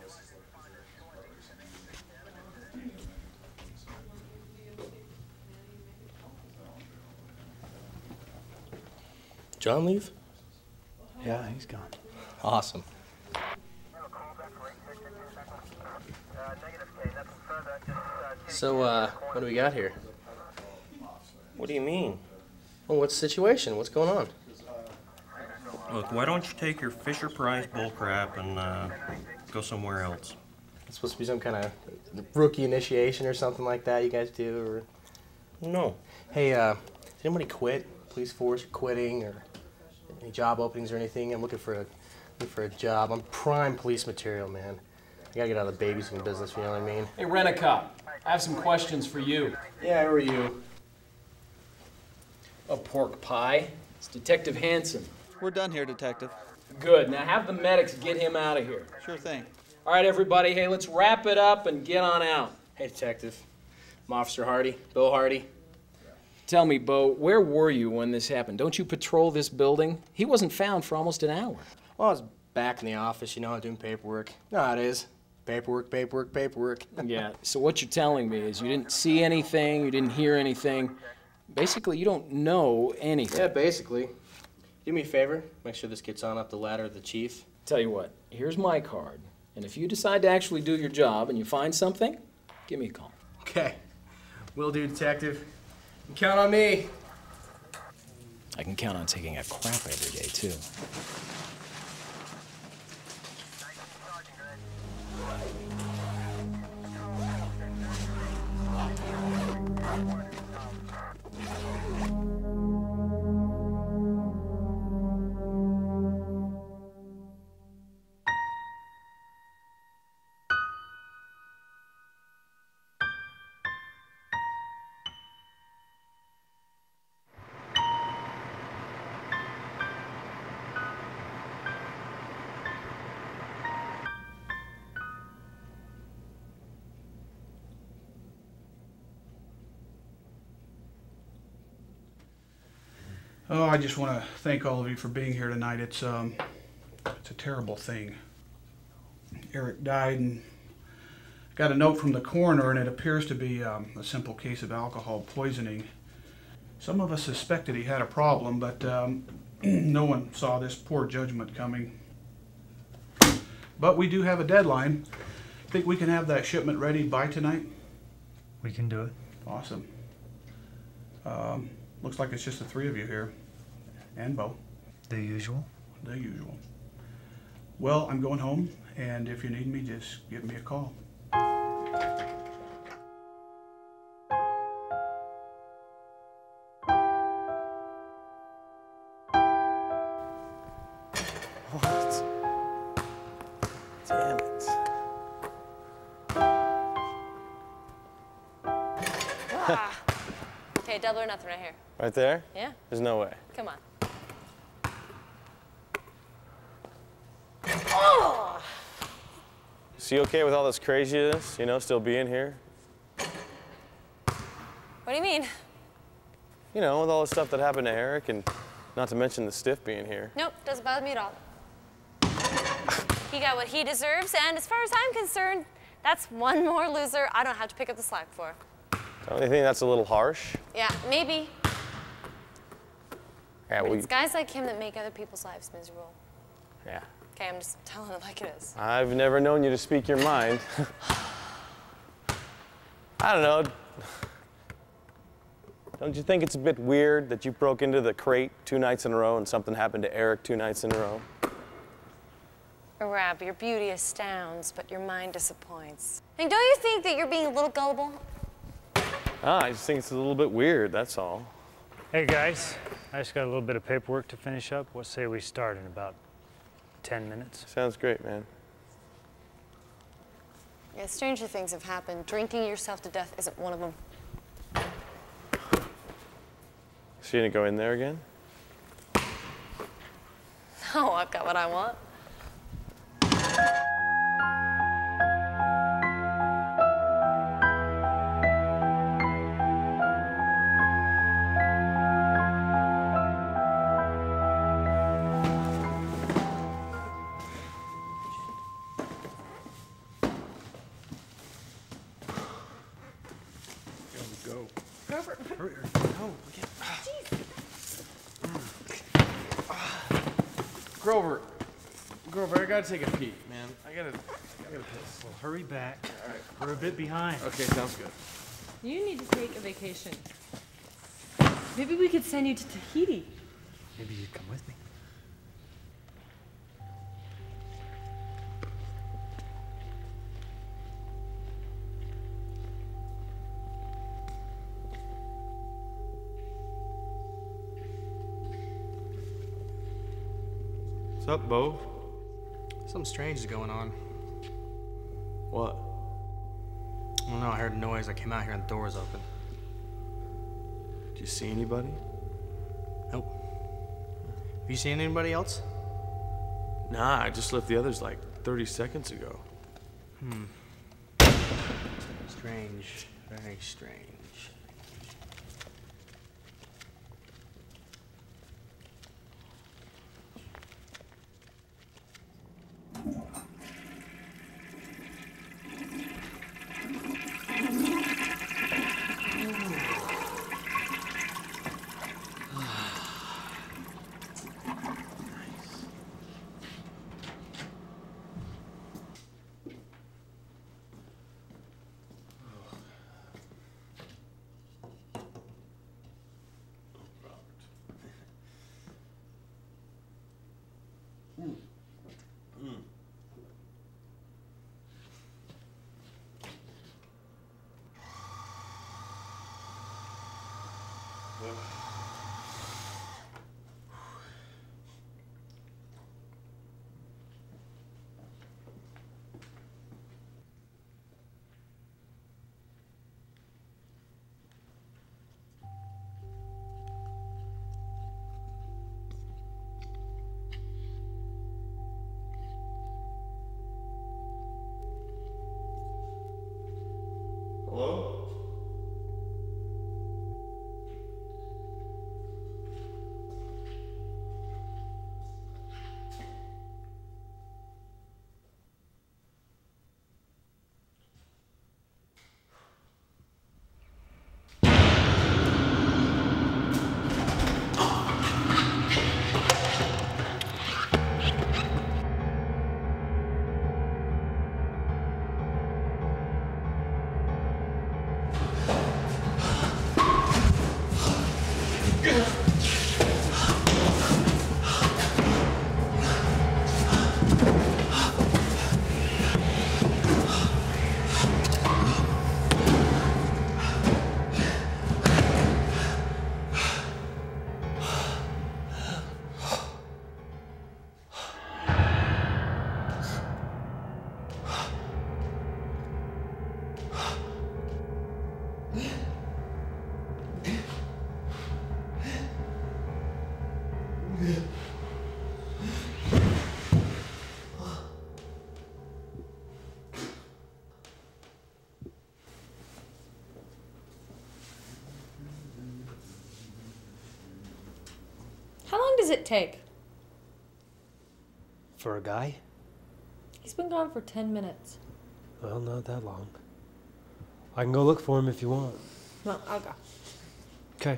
John leave? Yeah, he's gone. Awesome. So, what do we got here? What do you mean? Well, what's the situation? What's going on? Look, why don't you take your Fisher-Price bullcrap and go somewhere else? It's supposed to be some kind of rookie initiation or something like that you guys do, or... No. Hey, did anybody quit? Police force quitting, or any job openings or anything? I'm looking for a job. I'm prime police material, man. I gotta get out of the babysitting business, you know what I mean? Hey, Rent-A-Cop, I have some questions for you. Yeah, who are you? A pork pie. It's Detective Hanson. We're done here, Detective. Good. Now have the medics get him out of here. Sure thing. All right, everybody. Hey, let's wrap it up and get on out. Hey, Detective. I'm Officer Hardy, Bill Hardy. Tell me, Bo, where were you when this happened? Don't you patrol this building? He wasn't found for almost an hour. Well, I was back in the office, you know, doing paperwork. No, it is. Paperwork, paperwork, paperwork. Yeah, so what you're telling me is you didn't see anything, you didn't hear anything. Basically, you don't know anything. Yeah, basically. Do me a favor, make sure this gets on up the ladder of the chief. Tell you what, here's my card. And if you decide to actually do your job and you find something, give me a call. Okay. Will do, Detective. You count on me. I can count on taking a crap every day, too. Oh, I just want to thank all of you for being here tonight. It's a terrible thing. Eric died, and got a note from the coroner, and it appears to be a simple case of alcohol poisoning. Some of us suspected he had a problem, but no one saw this poor judgment coming. But we do have a deadline. Think we can have that shipment ready by tonight? We can do it. Awesome. Looks like it's just the three of you here. And Bo. The usual? The usual. Well, I'm going home, and if you need me, just give me a call. What? Damn it. Okay, double or nothing right here. Right there? Yeah. There's no way. Come on. Oh! Is he okay with all this craziness, you know, still being here? What do you mean? You know, with all the stuff that happened to Eric, and not to mention the stiff being here. Nope, doesn't bother me at all. He got what he deserves, and as far as I'm concerned, that's one more loser I don't have to pick up the slack for. Don't you think that's a little harsh? Yeah, maybe. Yeah, But it's guys like him that make other people's lives miserable. Yeah. Okay, I'm just telling it like it is. I've never known you to speak your mind. I don't know. Don't you think it's a bit weird that you broke into the crate 2 nights in a row and something happened to Eric 2 nights in a row? Rab, your beauty astounds, but your mind disappoints. And don't you think that you're being a little gullible? I just think it's a little bit weird, that's all. Hey guys, I just got a little bit of paperwork to finish up. What say we start in about 10 minutes? Sounds great, man. Yeah, stranger things have happened. Drinking yourself to death isn't one of them. So you gonna go in there again? No, I've got what I want. Go. Grover. Hurry, go. Grover, I gotta take a peek, man. I gotta gotta piss. Well, hurry back. All right. We're a bit behind. Okay, sounds good. You need to take a vacation. Maybe we could send you to Tahiti. Maybe you'd come with me. What's up, Bo? Something strange is going on. What? I don't know, I heard a noise. I came out here and the door was open. Did you see anybody? Nope. Have you seen anybody else? Nah, I just left the others like 30 seconds ago. Strange. Very strange. Hello? How long does it take? For a guy? He's been gone for 10 minutes. Well, not that long. I can go look for him if you want. Well, I'll go. Okay.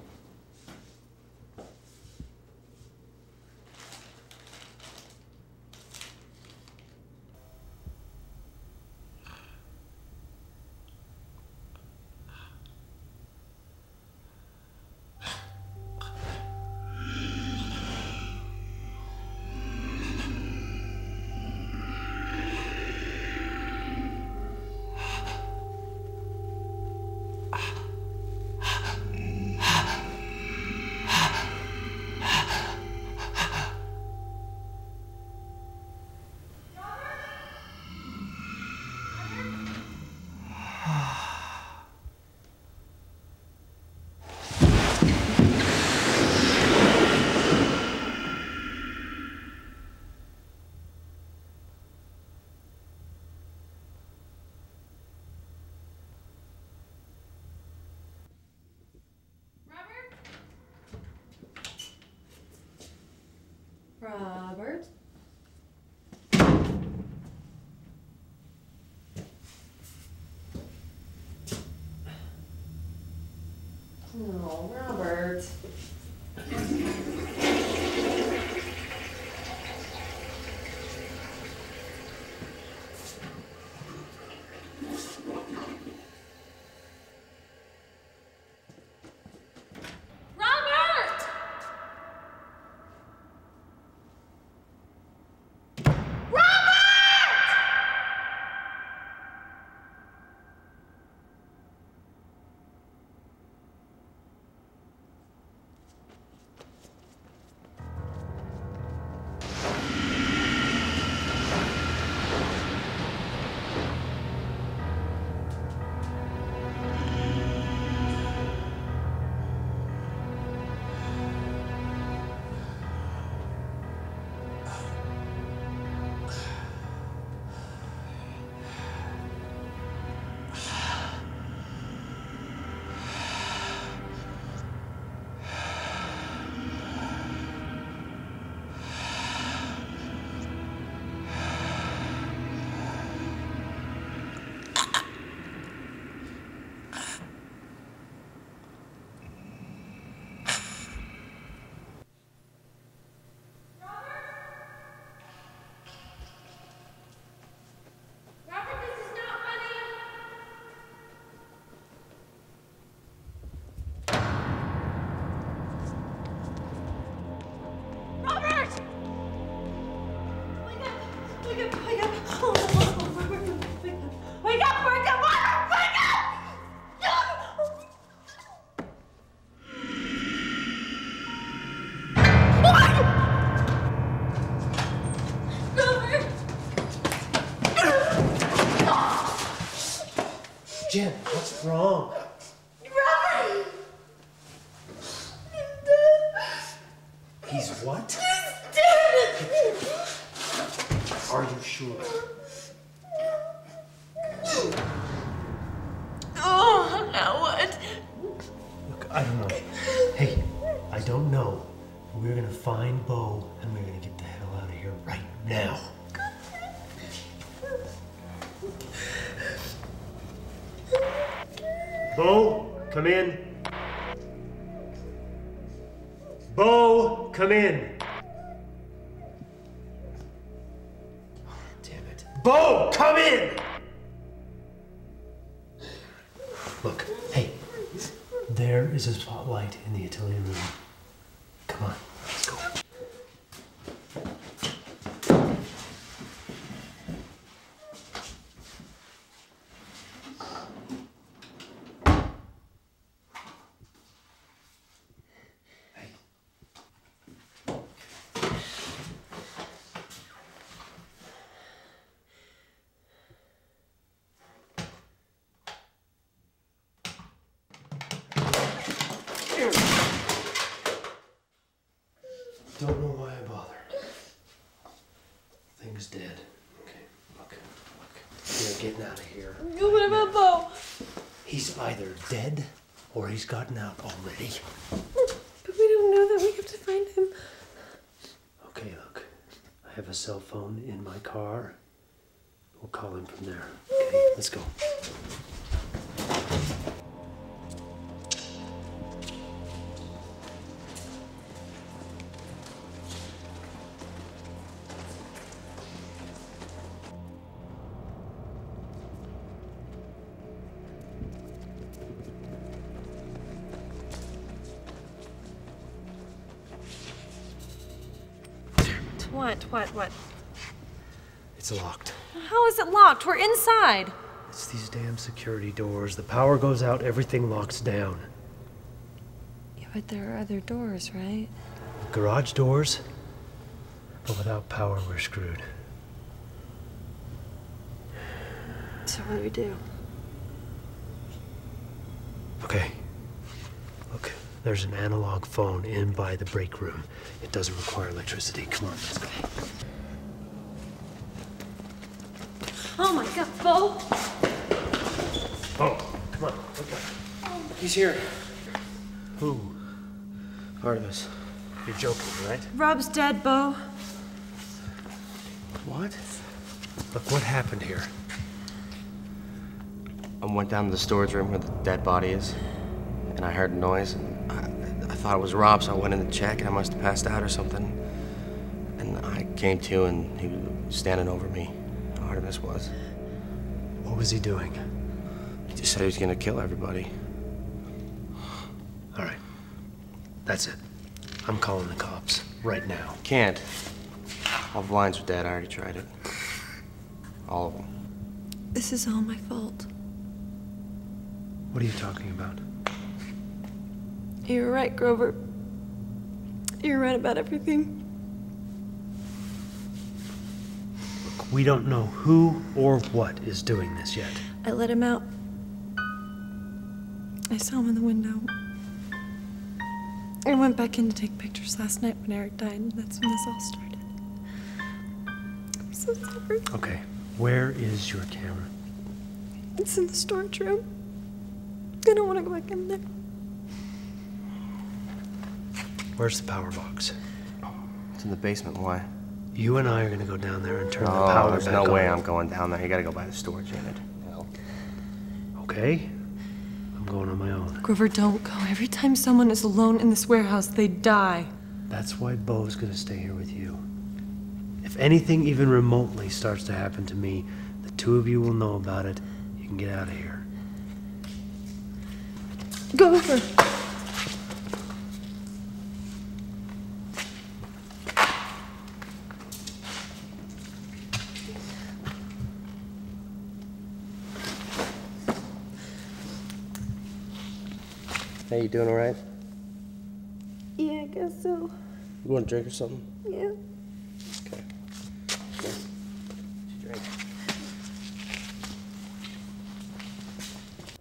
Robert? No, Robert. Jen, what's wrong? Robert! He's dead. He's what? He's dead. Are you sure? Oh, now what? Look, I don't know. Hey, I don't know. We're gonna find Bo and we're gonna get the hell out of here right now. Bo, come in. Bo, come in. Damn it. Bo, come in! Look, hey, there is a spotlight in the utility room. Come on, let's go. Don't know why I bothered. Thing's dead. Okay, look. We're getting out of here. What about Bo? He's either dead or he's gotten out already. But we don't know that. We have to find him. Okay, look. I have a cell phone in my car. We'll call him from there. Okay, let's go. What? It's locked. How is it locked? We're inside. It's these damn security doors. The power goes out, everything locks down. Yeah, but there are other doors, right? Garage doors? But without power, we're screwed. So what do we do? Okay. Look, there's an analog phone in by the break room. It doesn't require electricity. Come on, let's go. Oh my God, Bo! Oh, come on, look up. He's here. Who? Artemis. You're joking, right? Rob's dead, Bo. What? Look, what happened here? I went down to the storage room where the dead body is, and I heard a noise. I thought it was Rob, so I went in to check, and I must have passed out or something. And I came to, and he was standing over me. Artemis was. What was he doing? He just said he was gonna kill everybody. All right. That's it. I'm calling the cops right now. Can't. All the lines are dead. I already tried it. All of them. This is all my fault. What are you talking about? You're right, Grover. You're right about everything. Look, we don't know who or what is doing this yet. I let him out. I saw him in the window. I went back in to take pictures last night when Eric died, and that's when this all started. I'm so sorry. Okay, where is your camera? It's in the storage room. I don't want to go back in there. Where's the power box? It's in the basement. Why? You and I are gonna go down there and turn the power there's back no on. way I'm going down there. You gotta go by the storage unit. No. Okay, I'm going on my own. Grover, don't go. Every time someone is alone in this warehouse, they die. That's why Bo's gonna stay here with you. If anything even remotely starts to happen to me, the two of you will know about it. You can get out of here. Go over. Hey, you doing all right? Yeah, I guess so. You want a drink or something? Yeah. Okay. Here. Drink.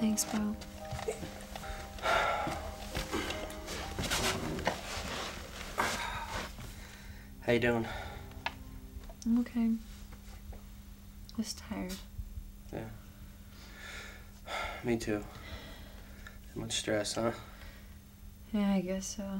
Thanks, Bo. How you doing? I'm okay. Just tired. Yeah. Me too. Too much stress, huh? Yeah, I guess so.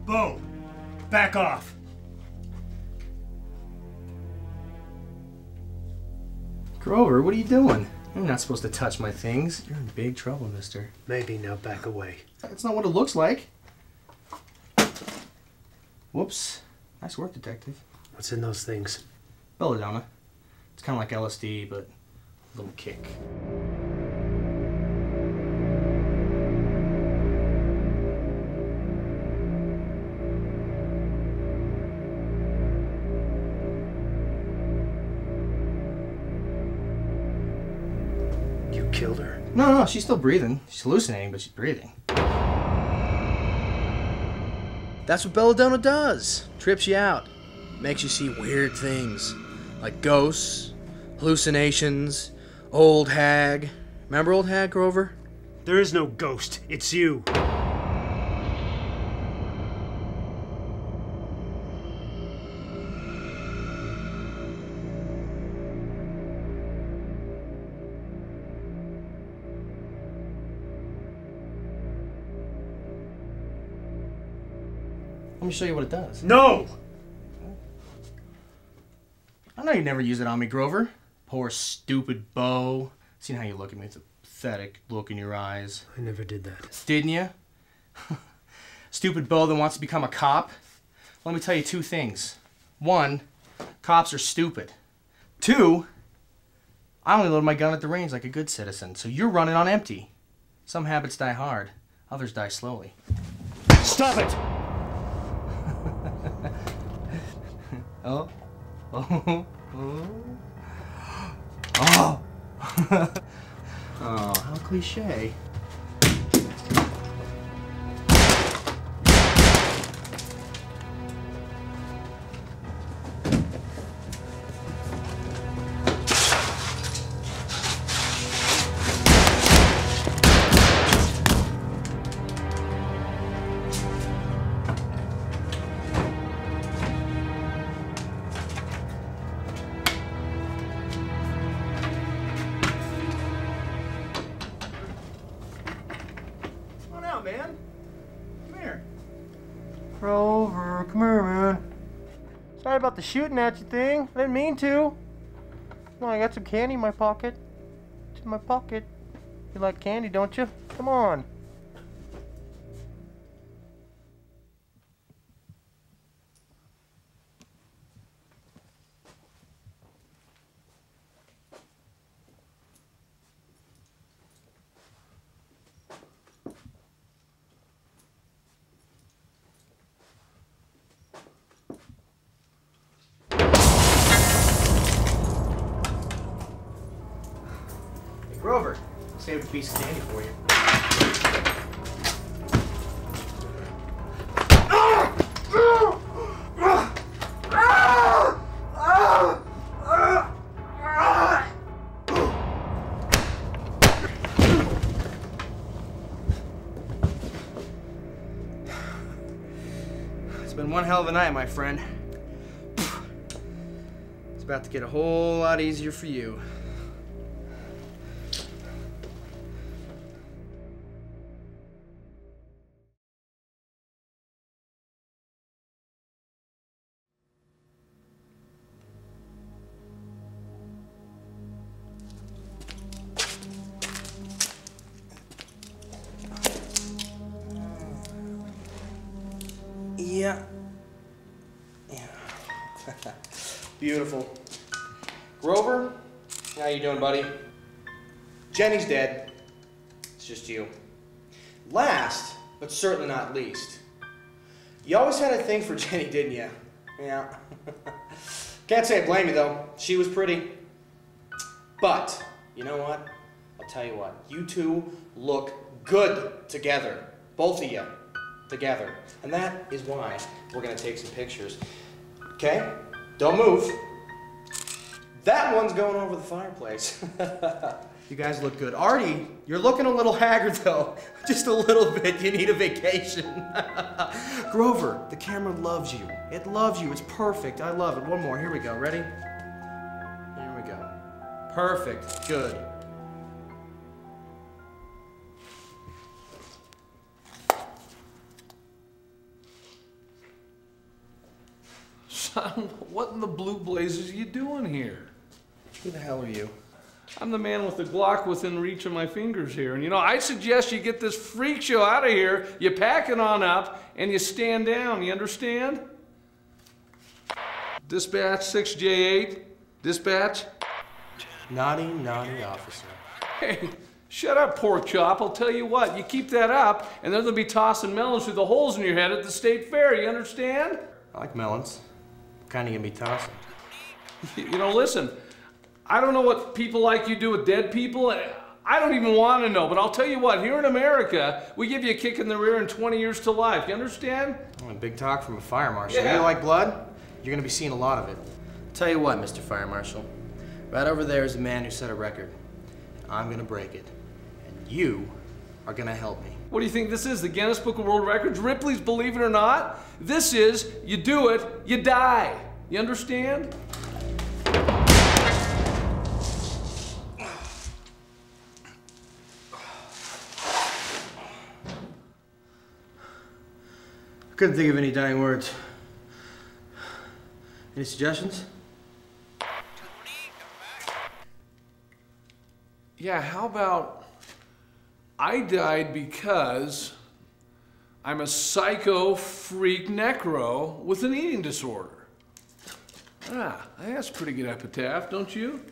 Bo, back off. Grover, what are you doing? You're not supposed to touch my things. You're in big trouble, mister. Maybe now back away. That's not what it looks like. Whoops. Nice work, detective. What's in those things? Belladonna. It's kind of like LSD, but a little kick. You killed her? No, she's still breathing. She's hallucinating, but she's breathing. That's what belladonna does. Trips you out. Makes you see weird things. Like ghosts, hallucinations, old hag. Remember old hag, Grover? There is no ghost. It's you. Let me show you what it does. No! I know you never use it on me, Grover. Poor stupid Bo. Seen how you look at me. It's a pathetic look in your eyes. I never did that. Didn't you? Stupid Bo that wants to become a cop. Let me tell you two things. One, cops are stupid. Two, I only load my gun at the range like a good citizen, so you're running on empty. Some habits die hard, others die slowly. Stop it! Oh. Oh. Oh. Oh, how cliche. Man. Come here. Grover, come here, man. Sorry about the shooting at you thing. I didn't mean to. Come on, I got some candy in my pocket. It's in my pocket. You like candy, don't you? Come on. Grover, saved a piece of candy for you. It's been one hell of a night, my friend. It's about to get a whole lot easier for you. Yeah. Beautiful. Grover, how you doing, buddy? Jenny's dead. It's just you. Last, but certainly not least, you always had a thing for Jenny, didn't you? Yeah. Can't say I blame you, though. She was pretty. But, you know what? I'll tell you what. You two look good together. Both of you. Together. And that is why we're going to take some pictures. Okay? Don't move. That one's going over the fireplace. You guys look good. Artie, you're looking a little haggard though. Just a little bit. You need a vacation. Grover, the camera loves you. It loves you. It's perfect. I love it. One more. Here we go. Ready? Here we go. Perfect. Good. Son, what in the blue blazes are you doing here? Who the hell are you? I'm the man with the Glock within reach of my fingers here. And you know, I suggest you get this freak show out of here, you pack it on up, and you stand down, you understand? Dispatch 6J8. Dispatch. Naughty, naughty officer. Hey, shut up, pork chop. I'll tell you what, you keep that up, and then they'll be tossing melons through the holes in your head at the state fair, you understand? I like melons. What kind are you gonna be tossing? You know, listen, I don't know what people like you do with dead people. I don't even want to know, but I'll tell you what, here in America, we give you a kick in the rear and 20 years to life. You understand? Oh, big talk from a fire marshal. Yeah. You like blood? You're gonna be seeing a lot of it. Tell you what, Mr. Fire Marshal. Right over there is a man who set a record. And I'm gonna break it. And you are gonna help me. What do you think this is, the Guinness Book of World Records? Ripley's Believe It or Not? This is, you do it, you die. You understand? Couldn't think of any dying words. Any suggestions? Yeah, how about I died because I'm a psycho freak necro with an eating disorder. Ah, that's a pretty good epitaph, don't you?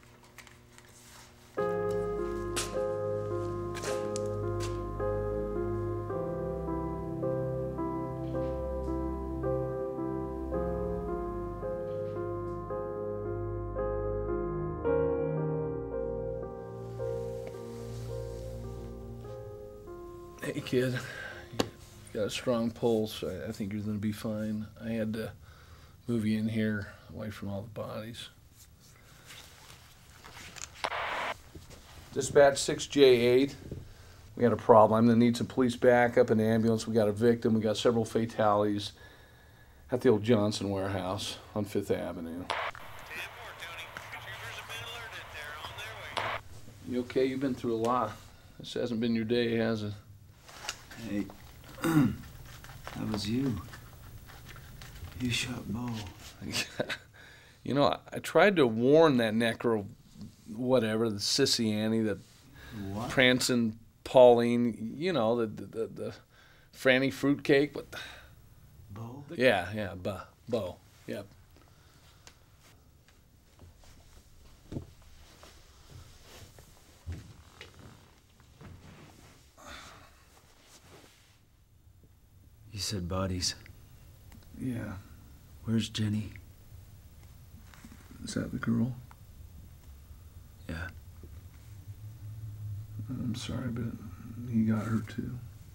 Hey kid, you got a strong pulse. I think you're gonna be fine. I had to move you in here away from all the bodies. Dispatch 6J8. We got a problem. I'm gonna need some police backup, an ambulance. We got a victim. We got several fatalities at the old Johnson warehouse on 5th Avenue. You okay? You've been through a lot. This hasn't been your day, has it? Hey, that was you. You shot Bo. You know, I tried to warn that necro, whatever, the sissy Annie, that prancing Pauline, you know, the Franny fruitcake, but Bo? Yeah, Bo, yep. You said bodies. Yeah. Where's Jenny? Is that the girl? Yeah. I'm sorry, but he got her too.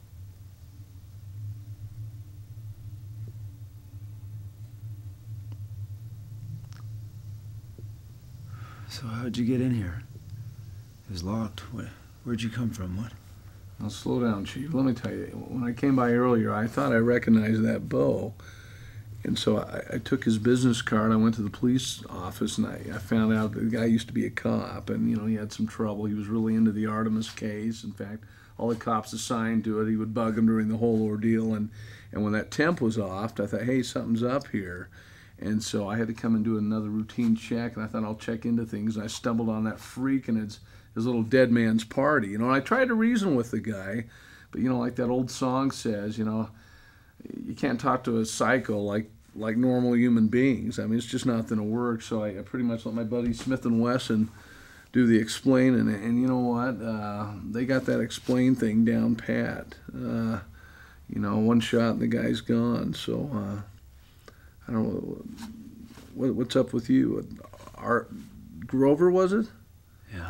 So how'd you get in here? It was locked. Where'd you come from? What? Now slow down, Chief. Let me tell you, when I came by earlier, I thought I recognized that Bo. And so I took his business card, I went to the police office, and I found out the guy used to be a cop, and you know, he had some trouble. He was really into the Artemis case. In fact, all the cops assigned to it, he would bug them during the whole ordeal. And when that temp was off, I thought, hey, something's up here. And so I had to come and do another routine check, and I thought I'll check into things. And I stumbled on that freak and his little dead man's party. You know, and I tried to reason with the guy, but you know, like that old song says, you know, you can't talk to a psycho like normal human beings. I mean, it's just not going to work. So I pretty much let my buddy Smith and Wesson do the explaining, and you know what? They got that explain thing down pat. You know, one shot and the guy's gone. So I don't know what's up with you. Art Grover, was it? Yeah.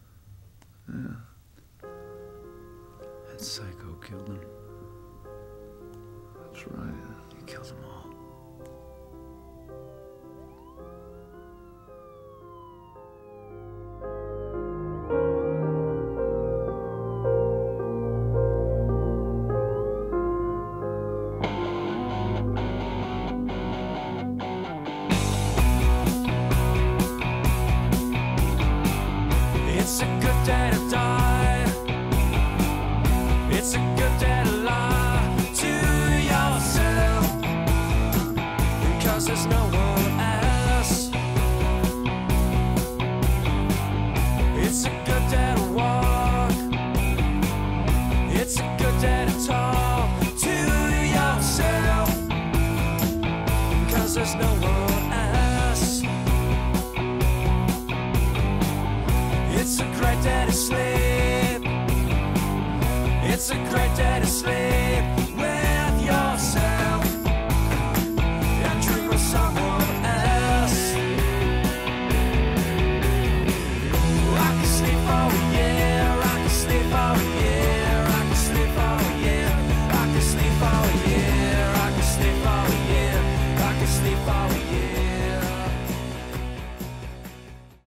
Yeah. That psycho killed him. That's right. He killed them all. It's a good day to die. It's a good day to lie to yourself. It's a great day to sleep.